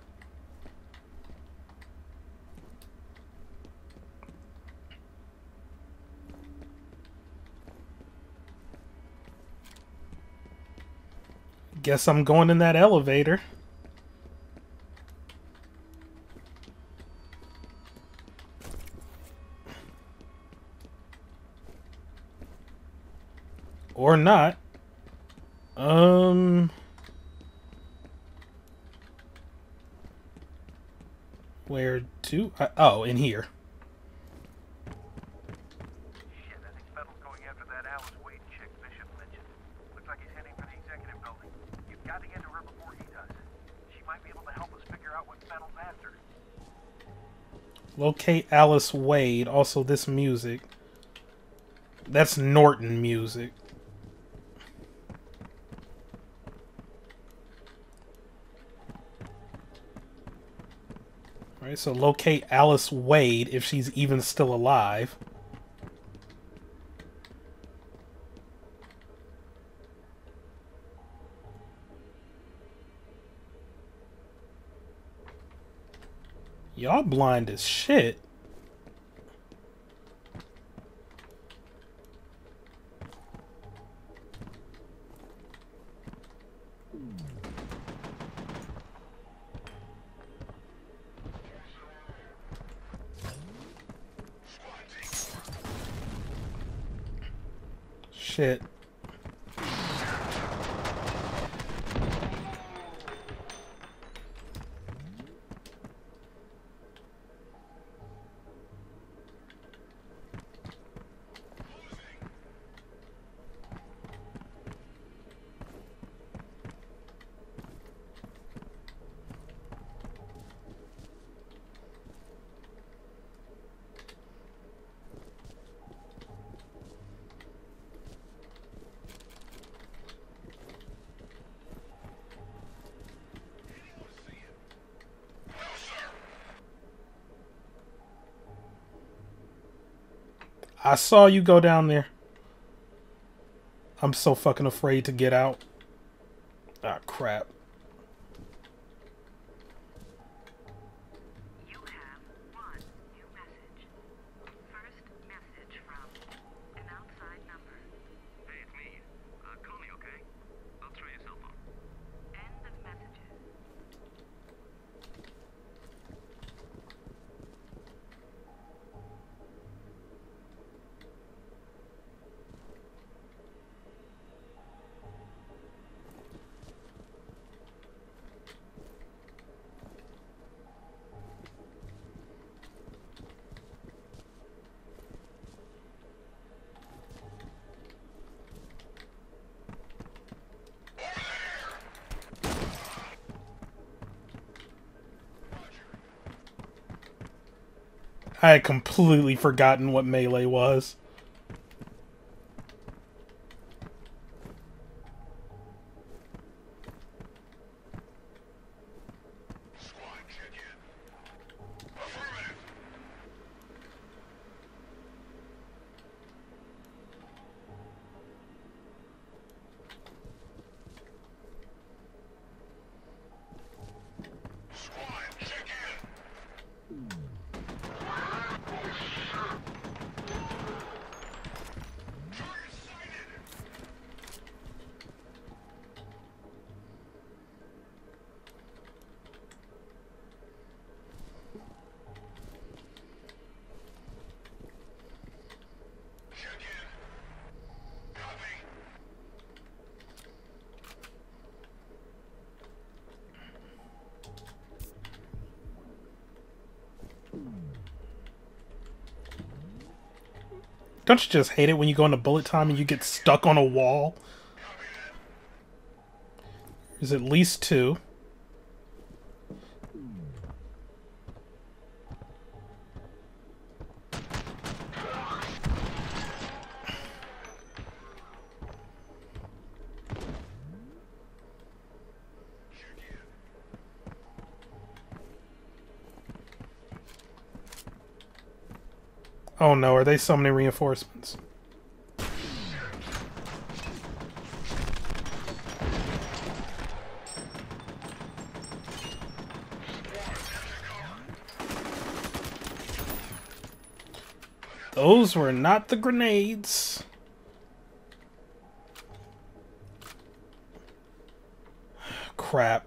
Guess I'm going in that elevator. Or not. Um... Where to? I, oh, in here. Shit, I think Fennel's going after that Alice Wade chick Bishop mentioned. Looks like he's heading for the executive building. You've got to get to her before he does. She might be able to help us figure out what Fennel's after. Locate Alice Wade. Also, this music. That's Norton music. Alright, so locate Alice Wade if she's even still alive. Y'all blind as shit. Shit. I saw you go down there. I'm so fucking afraid to get out. Ah, crap. You have one new message. First message from an outside number. Hey, it's me. Uh, call me, okay? I'll try your cell phone. End of messages. I had completely forgotten what melee was. Don't you just hate it when you go into bullet time and you get stuck on a wall? There's at least two. Oh no, are they summoning reinforcements? Those were not the grenades. Crap.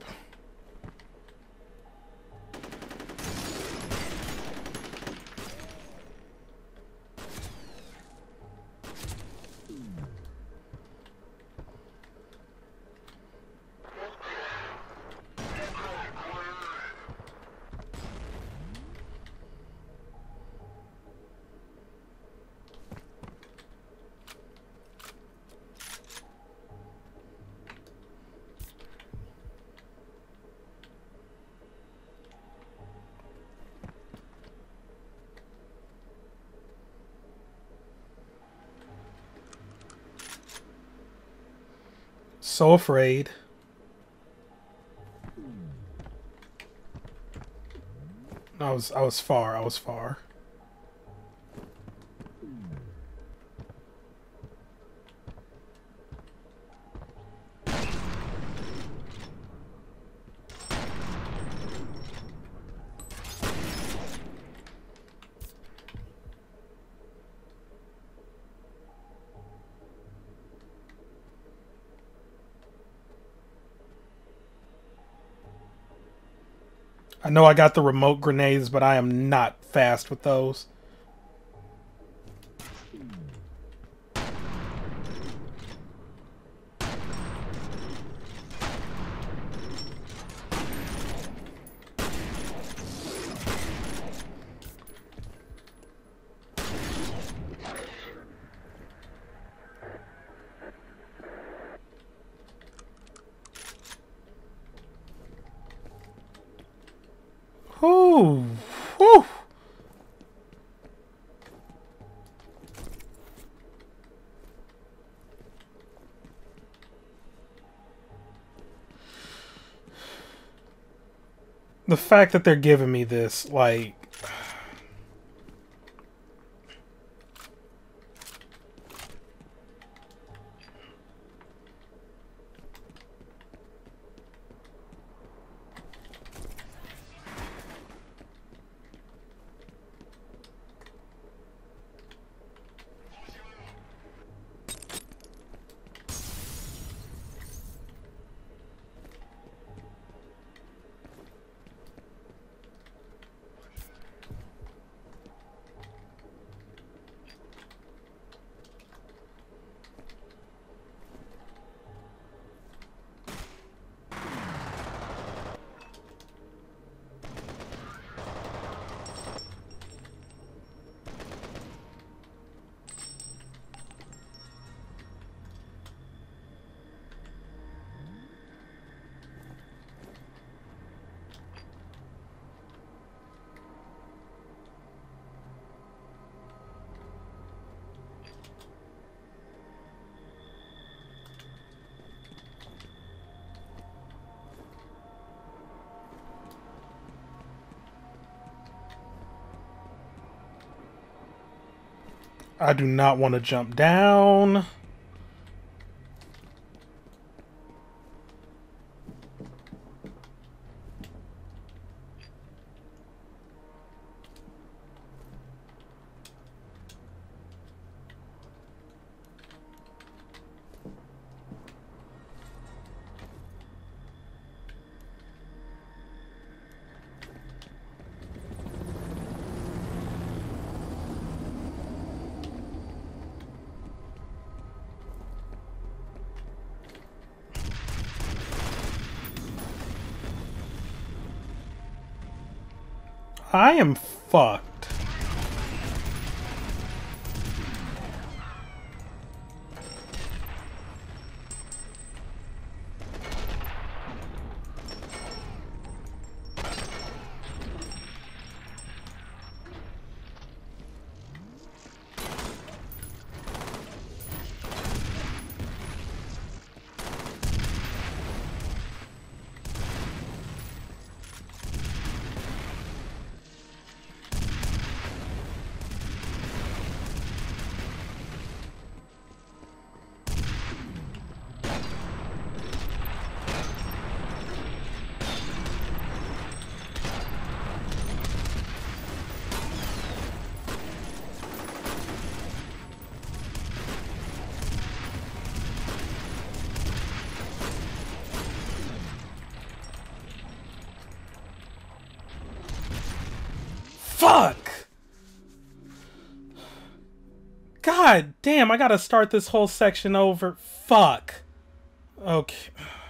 So afraid. I was I was far, I was far. I know I got the remote grenades, but I am not fast with those. Ooh, whew. The fact that they're giving me this, like... I do not want to jump down. I am fucked. Fuck! God damn, I gotta start this whole section over. Fuck. Okay.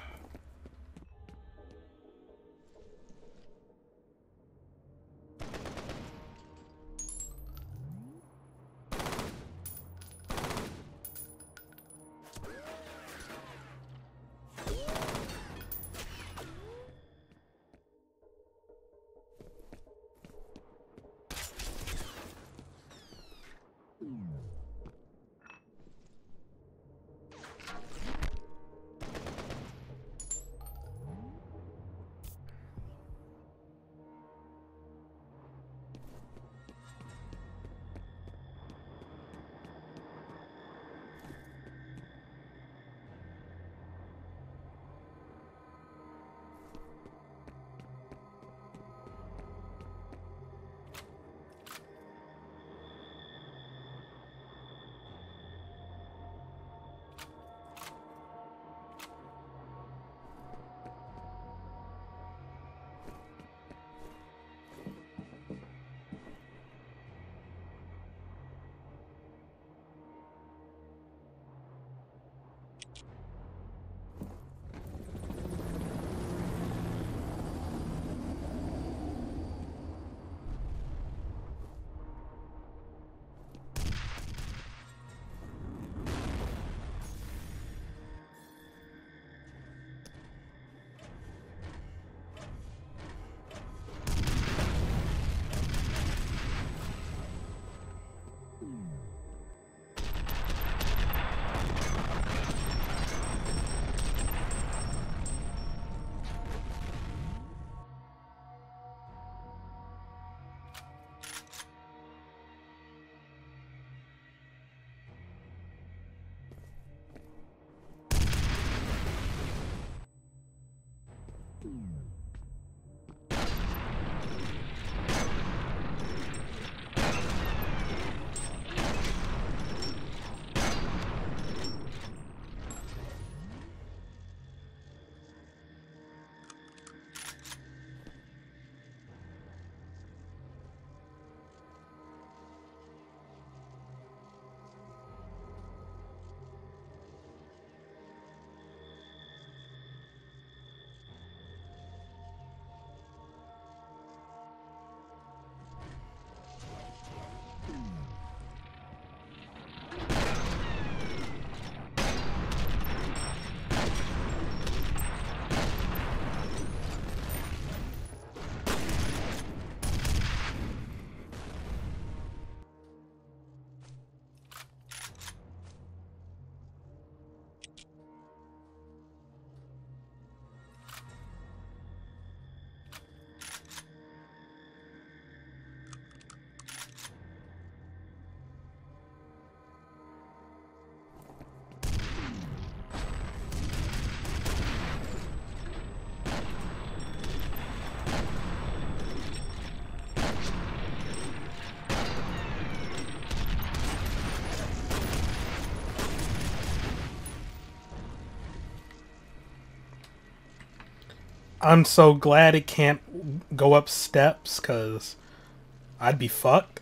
I'm so glad it can't go up steps, because I'd be fucked.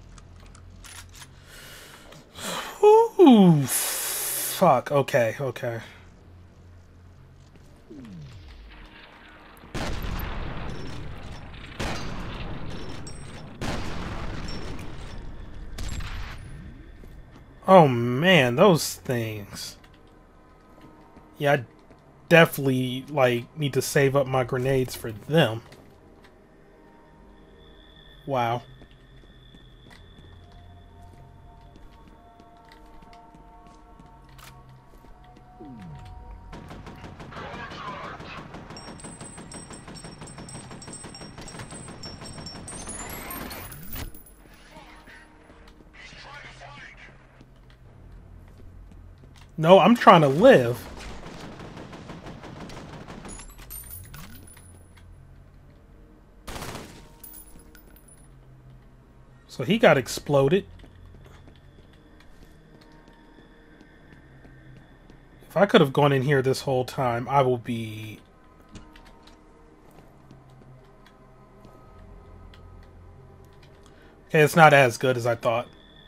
Ooh, fuck. Okay, okay. Oh man, those things. Yeah, I definitely, like, need to save up my grenades for them. Wow. No, I'm trying to live. So he got exploded. If I could have gone in here this whole time, I will be... Okay, it's not as good as I thought.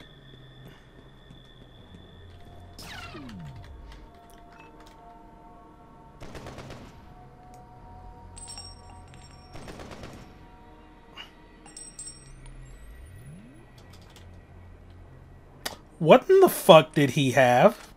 What in the fuck did he have?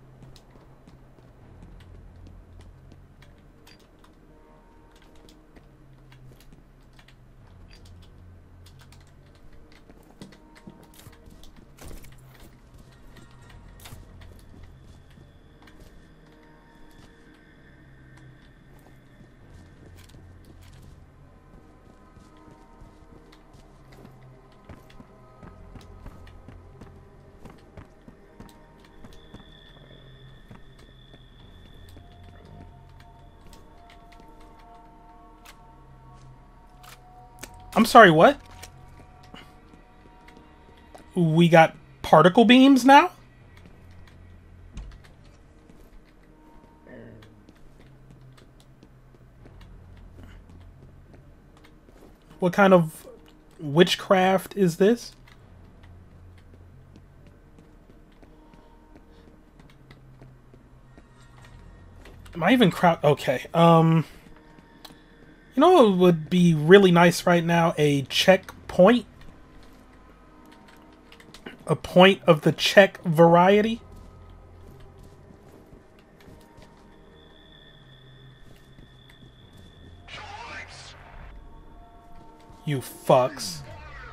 I'm sorry, what? We got particle beams now? What kind of witchcraft is this? Am I even crowd? Okay, um... you know what would be really nice right now? A checkpoint? A point of the check variety? You fucks.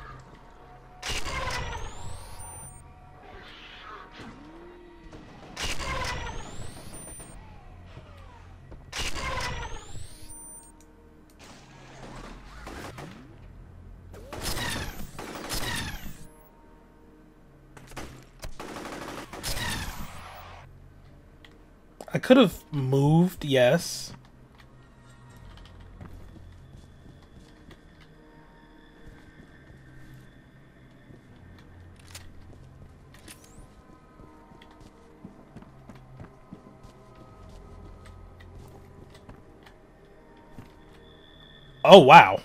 I could have moved, yes. Oh, wow.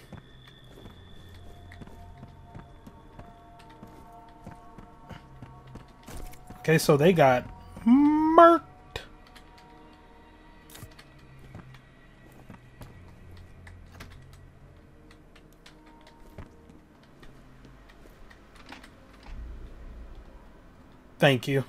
Okay, so they got murked. Thank you.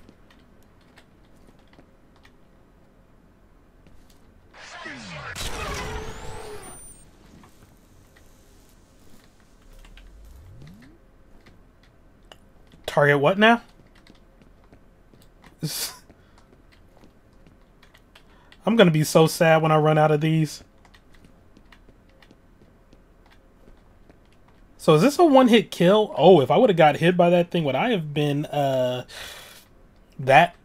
Target what now? I'm gonna be so sad when I run out of these. So is this a one-hit kill? Oh, if I would have got hit by that thing, would I have been, uh... that?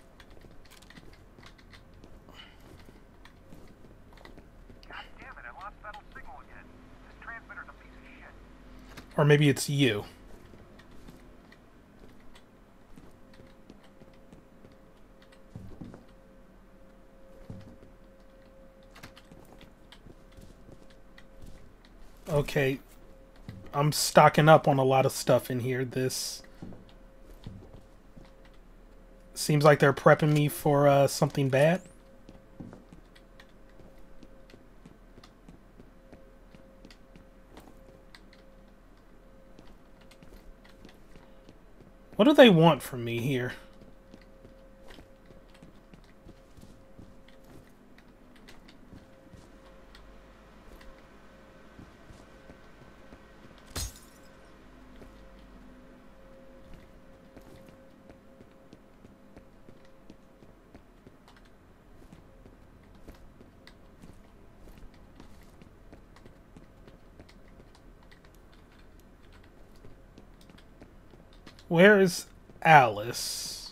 God damn it, I lost Fettel's signal again. This transmitter's a piece of shit. Or maybe it's you. Okay. I'm stocking up on a lot of stuff in here. This seems like they're prepping me for uh, something bad. What do they want from me here? Where is Alice?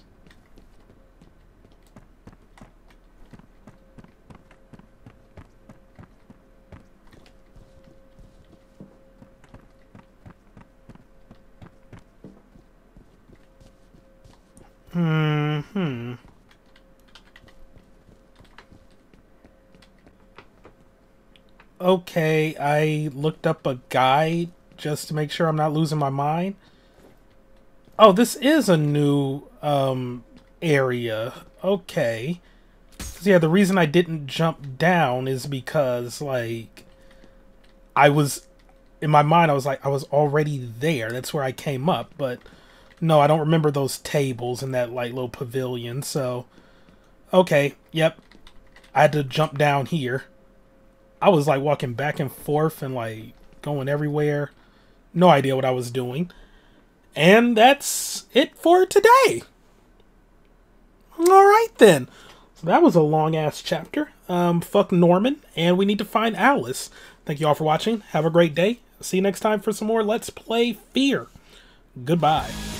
Hmm. Okay, I looked up a guide just to make sure I'm not losing my mind. Oh, this is a new um, area. Okay. So yeah, the reason I didn't jump down is because, like, I was, in my mind, I was like, I was already there. That's where I came up. But no, I don't remember those tables in that, like, little pavilion. So, okay, yep. I had to jump down here. I was, like, walking back and forth and, like, going everywhere. No idea what I was doing. And that's it for today. Alright then. So that was a long-ass chapter. Um, fuck Norman. And we need to find Alice. Thank you all for watching. Have a great day. See you next time for some more Let's Play Fear. Goodbye.